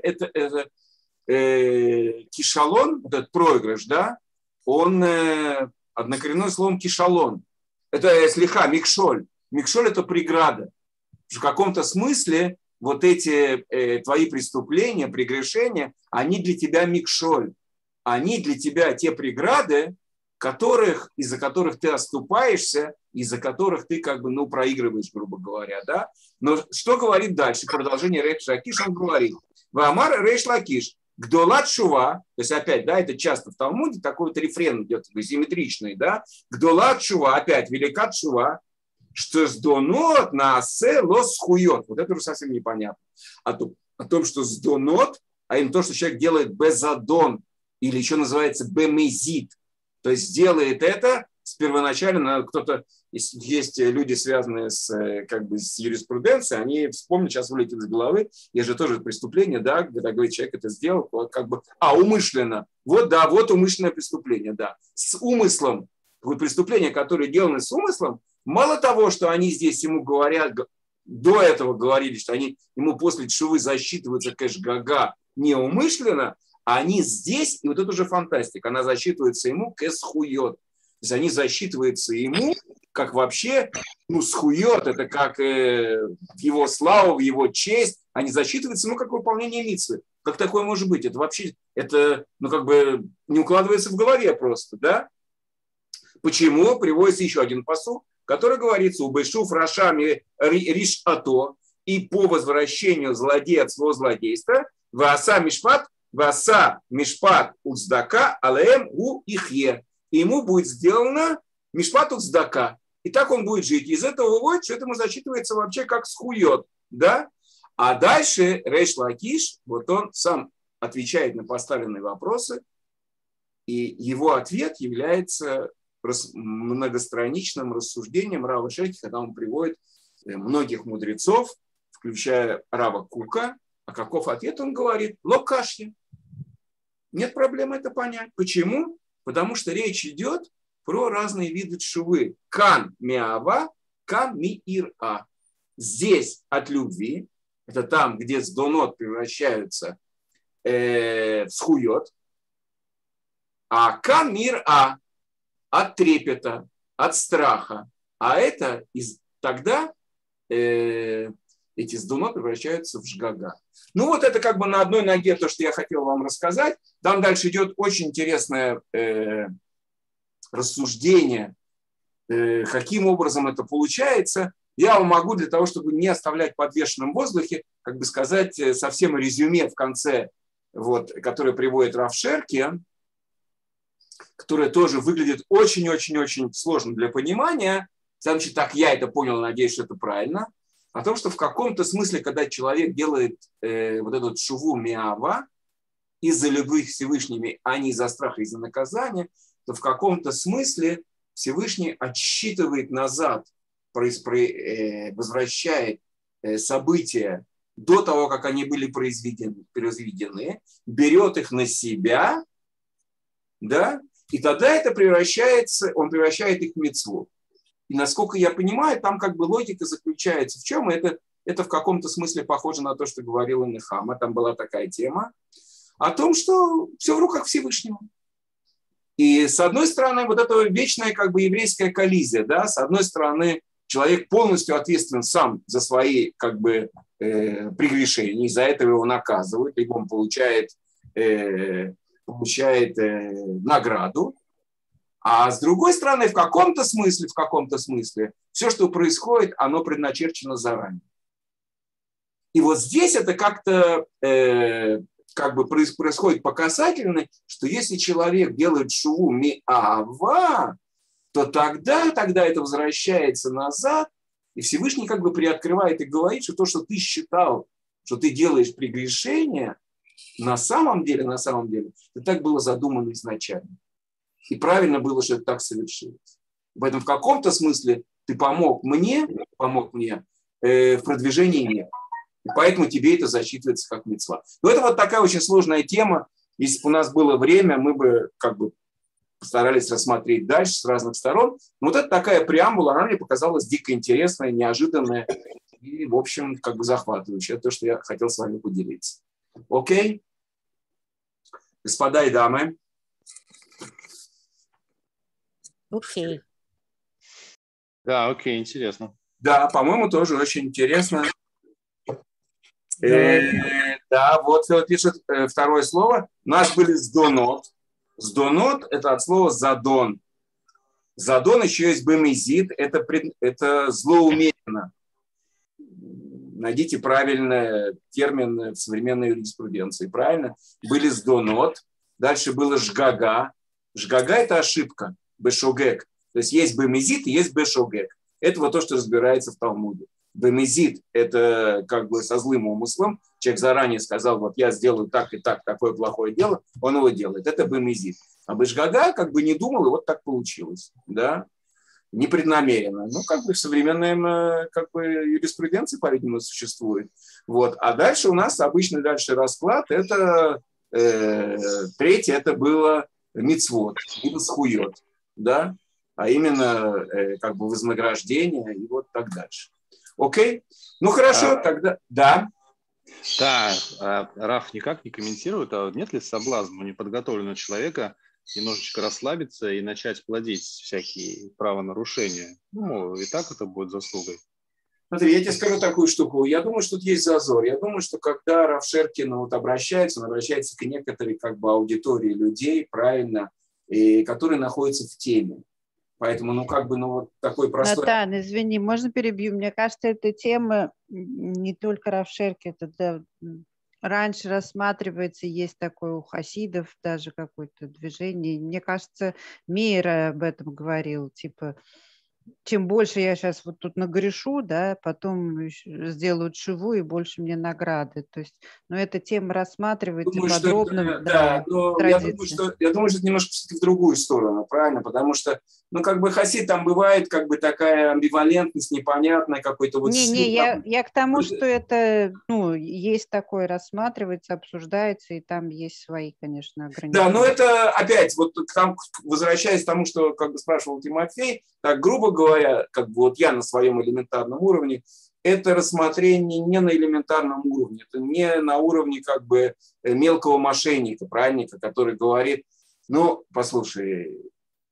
Speaker 4: кишалон, вот этот проигрыш, да, он однокоренное словом кишалон. Это слиха, микшоль. Микшоль это преграда. В каком-то смысле вот эти твои преступления, прегрешения, они для тебя микшоль. Они для тебя те преграды, из-за которых ты оступаешься, из-за которых ты как бы, проигрываешь, грубо говоря, да. Но что говорит дальше? Продолжение Рейш Лакиш, он говорит: «Ваамар Рейш Лакиш, гдолат шува», то есть опять, да, это часто в Талмуде такой вот рефрен идет, симметричный, да, гдолат шува, опять, великат шува, что сдонот на асе лос хует. Вот это уже совсем непонятно. О том, что сдонот, а именно то, что человек делает безадон, или еще называется бемезит, то есть делает это с первоначально, кто-то, есть люди, связанные с юриспруденцией, они вспомнят, сейчас вылетит из головы, есть же тоже преступление, да, когда говорит, человек это сделал, умышленно. Вот, да, вот умышленное преступление, да. С умыслом. Преступления, которые сделаны с умыслом, мало того, что они здесь ему говорят, до этого говорили, что они ему после тшувы засчитываются кэш-гага неумышленно, а они здесь, и вот это уже фантастика, она засчитывается ему кэс-хует. То есть они засчитываются ему, как вообще, схует, это как в его славу, в его честь, они засчитываются ему как выполнение мицвы. Как такое может быть? Это вообще, не укладывается в голове просто, да? Почему? Приводится еще один пасук, который говорится: «Убэшуф рашами риш ато», и по возвращению злодея от своего злодейства, «Вааса мишпат уцдака алеем у ихе», и ему будет сделано мишпат уцдака, и так он будет жить. Из этого выводит, что этому засчитывается вообще как схует, да? А дальше Рейш Лакиш, вот он сам отвечает на поставленные вопросы, и его ответ является многостраничным рассуждением Рава Шерки, когда он приводит многих мудрецов, включая Рава Кука. А каков ответ? Он говорит: локашья. Нет проблем это понять. Почему? Потому что речь идет про разные виды тшувы. Кан миава, кан миира. Здесь от любви, это там, где сдонот превращаются в схует, а кан миира от трепета, от страха. А это тогда эти сдунот превращаются в жгага. Ну вот это как бы на одной ноге то, что я хотел вам рассказать. Там дальше идет очень интересное рассуждение, каким образом это получается. Я вам могу для того, чтобы не оставлять подвешенным в воздухе, как бы сказать совсем резюме в конце, вот, которое приводит Рав Шерки, которое тоже выглядит очень-очень-очень сложно для понимания. Значит, так я это понял, надеюсь, что это правильно. О том, что в каком-то смысле, когда человек делает вот этот шуву миава из-за любви к Всевышнему, а не из-за страха, из-за наказания, то в каком-то смысле Всевышний отсчитывает назад, возвращает события до того, как они были произведены, берет их на себя, да, и тогда это он превращает их в мицву. И насколько я понимаю, там как бы логика заключается в чем? Это в каком-то смысле похоже на то, что говорила Нехама. Там была такая тема о том, что все в руках Всевышнего. И с одной стороны, вот эта вечная как бы еврейская коллизия, да, с одной стороны, человек полностью ответственен сам за свои как бы прегрешения, из-за этого его наказывают, либо он получает награду. А с другой стороны, в каком-то смысле, все, что происходит, оно предначерчено заранее. И вот здесь это как-то как бы происходит по касательной, что если человек делает шуву миава, то тогда это возвращается назад, и Всевышний как бы приоткрывает и говорит, что то, что ты считал, что ты делаешь прегрешение, на самом деле, это так было задумано изначально. И правильно было, что это так совершилось. Поэтому в каком-то смысле ты помог мне в продвижении мира. И поэтому тебе это засчитывается как мицва. Но это вот такая очень сложная тема. Если бы у нас было время, мы бы как бы постарались рассмотреть дальше с разных сторон. Но вот это такая преамбула, она мне показалась дико интересная, неожиданная и, в общем, как бы захватывающая. Это то, что я хотел с вами поделиться. Окей? Господа и дамы.
Speaker 5: Окей.
Speaker 8: Да, окей, интересно.
Speaker 4: Да, по-моему, тоже очень интересно. Да, вот пишет второе слово. У нас были сдонот. Сдонот – это от слова задон. Задон еще есть бемизид, это злоумеренно. Найдите правильный термин в современной юриспруденции. Правильно? Были сдонот. Дальше было жгага. Жгага – это ошибка. Бешогек. То есть бемизид и есть бешогек. Это вот то, что разбирается в Талмуде. Бемизид – это как бы со злым умыслом. Человек заранее сказал, вот я сделаю так и так, такое плохое дело, он его делает. Это бемизид. А бешгага как бы не думал, и вот так получилось. Да? Непреднамеренно. Ну, как бы в современной как бы, юриспруденции, по-видимому, существует. Вот. А дальше у нас обычный дальше расклад. Это третье, это было мицвот, либо схует. Да? А именно как бы вознаграждение и вот так дальше. Окей? Ну, хорошо, тогда... Да.
Speaker 8: Да, Раф никак не комментирует, а нет ли соблазна у неподготовленного человека немножечко расслабиться и начать плодить всякие правонарушения? Ну, и так это будет заслугой.
Speaker 4: Смотри, я тебе скажу такую штуку. Я думаю, что тут есть зазор. Я думаю, что когда Рав Шеркин вот обращается, он обращается к некоторой как бы аудитории людей, правильно, и которые находятся в теме. Поэтому, вот такой простой...
Speaker 5: Натан, извини, можно перебью? Мне кажется, эта тема не только Рав Шерки, это раньше рассматривается, есть такое у хасидов даже какое-то движение. Мне кажется, Мейер об этом говорил, типа, чем больше я сейчас вот тут нагрешу, да, потом сделают шиву и больше мне награды. То есть, эта тема рассматривается подробно.
Speaker 4: Я думаю, что это немножко в другую сторону, правильно? Потому что, как бы хасид там бывает как бы такая амбивалентность, непонятная какой-то вот...
Speaker 5: Я к тому, что это, есть такое, рассматривается, обсуждается, и там есть свои, конечно, ограничения.
Speaker 4: Да, но это опять, вот там, возвращаясь к тому, что как бы спрашивал Тимофей, так грубо говоря, как бы вот я на своем элементарном уровне, это рассмотрение не на элементарном уровне, это не на уровне как бы мелкого мошенника, праведника, который говорит, послушай,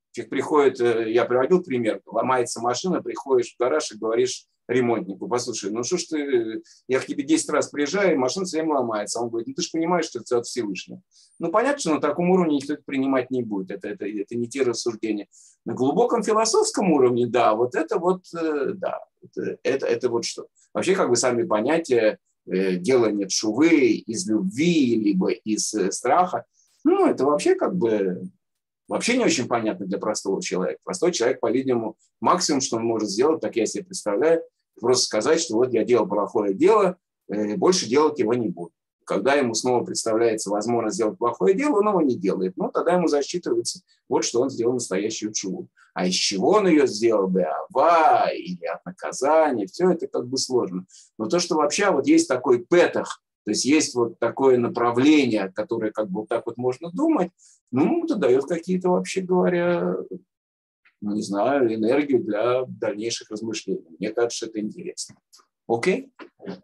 Speaker 4: Человек приходит, я приводил пример, ломается машина, приходишь в гараж и говоришь ремонтнику: послушай, ну что ж ты, я к тебе 10 раз приезжаю, машина все время ломается. Он говорит: ну ты же понимаешь, что это от Всевышнего. Ну понятно, что на таком уровне никто это принимать не будет, это не те рассуждения. На глубоком философском уровне, да, вот это вот, да, это вот что. Вообще как бы сами понятия делания тшувы из любви, либо из страха, ну это вообще как бы... Вообще не очень понятно для простого человека. Простой человек, по-видимому, максимум, что он может сделать, так я себе представляю, просто сказать, что вот я делал плохое дело, больше делать его не буду. Когда ему снова представляется возможность сделать плохое дело, он его не делает. Ну, тогда ему засчитывается, вот что он сделал настоящую тшуву. А из чего он ее сделал, беава или от наказания, все это как бы сложно. Но то, что вообще вот есть такой петах, то есть есть вот такое направление, которое как бы вот так вот можно думать, ну, это дает какие-то, вообще говоря, не знаю, энергию для дальнейших размышлений. Мне кажется, это интересно. Окей?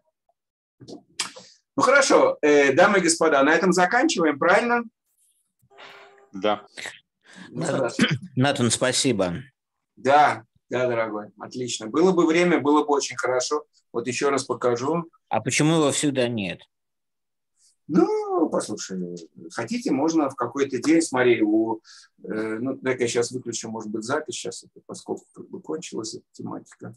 Speaker 4: Ну, хорошо. Дамы и господа, на этом заканчиваем, правильно?
Speaker 8: Да.
Speaker 4: Ну, хорошо.
Speaker 6: Натан, спасибо.
Speaker 4: Да, дорогой, отлично. Было бы время, было бы очень хорошо. Вот еще раз покажу.
Speaker 6: А почему его всегда нет?
Speaker 4: Ну, послушай, хотите, можно в какой-то день, смотри, ну, дай-ка я сейчас выключу, может быть, запись сейчас, поскольку как бы кончилась эта тематика.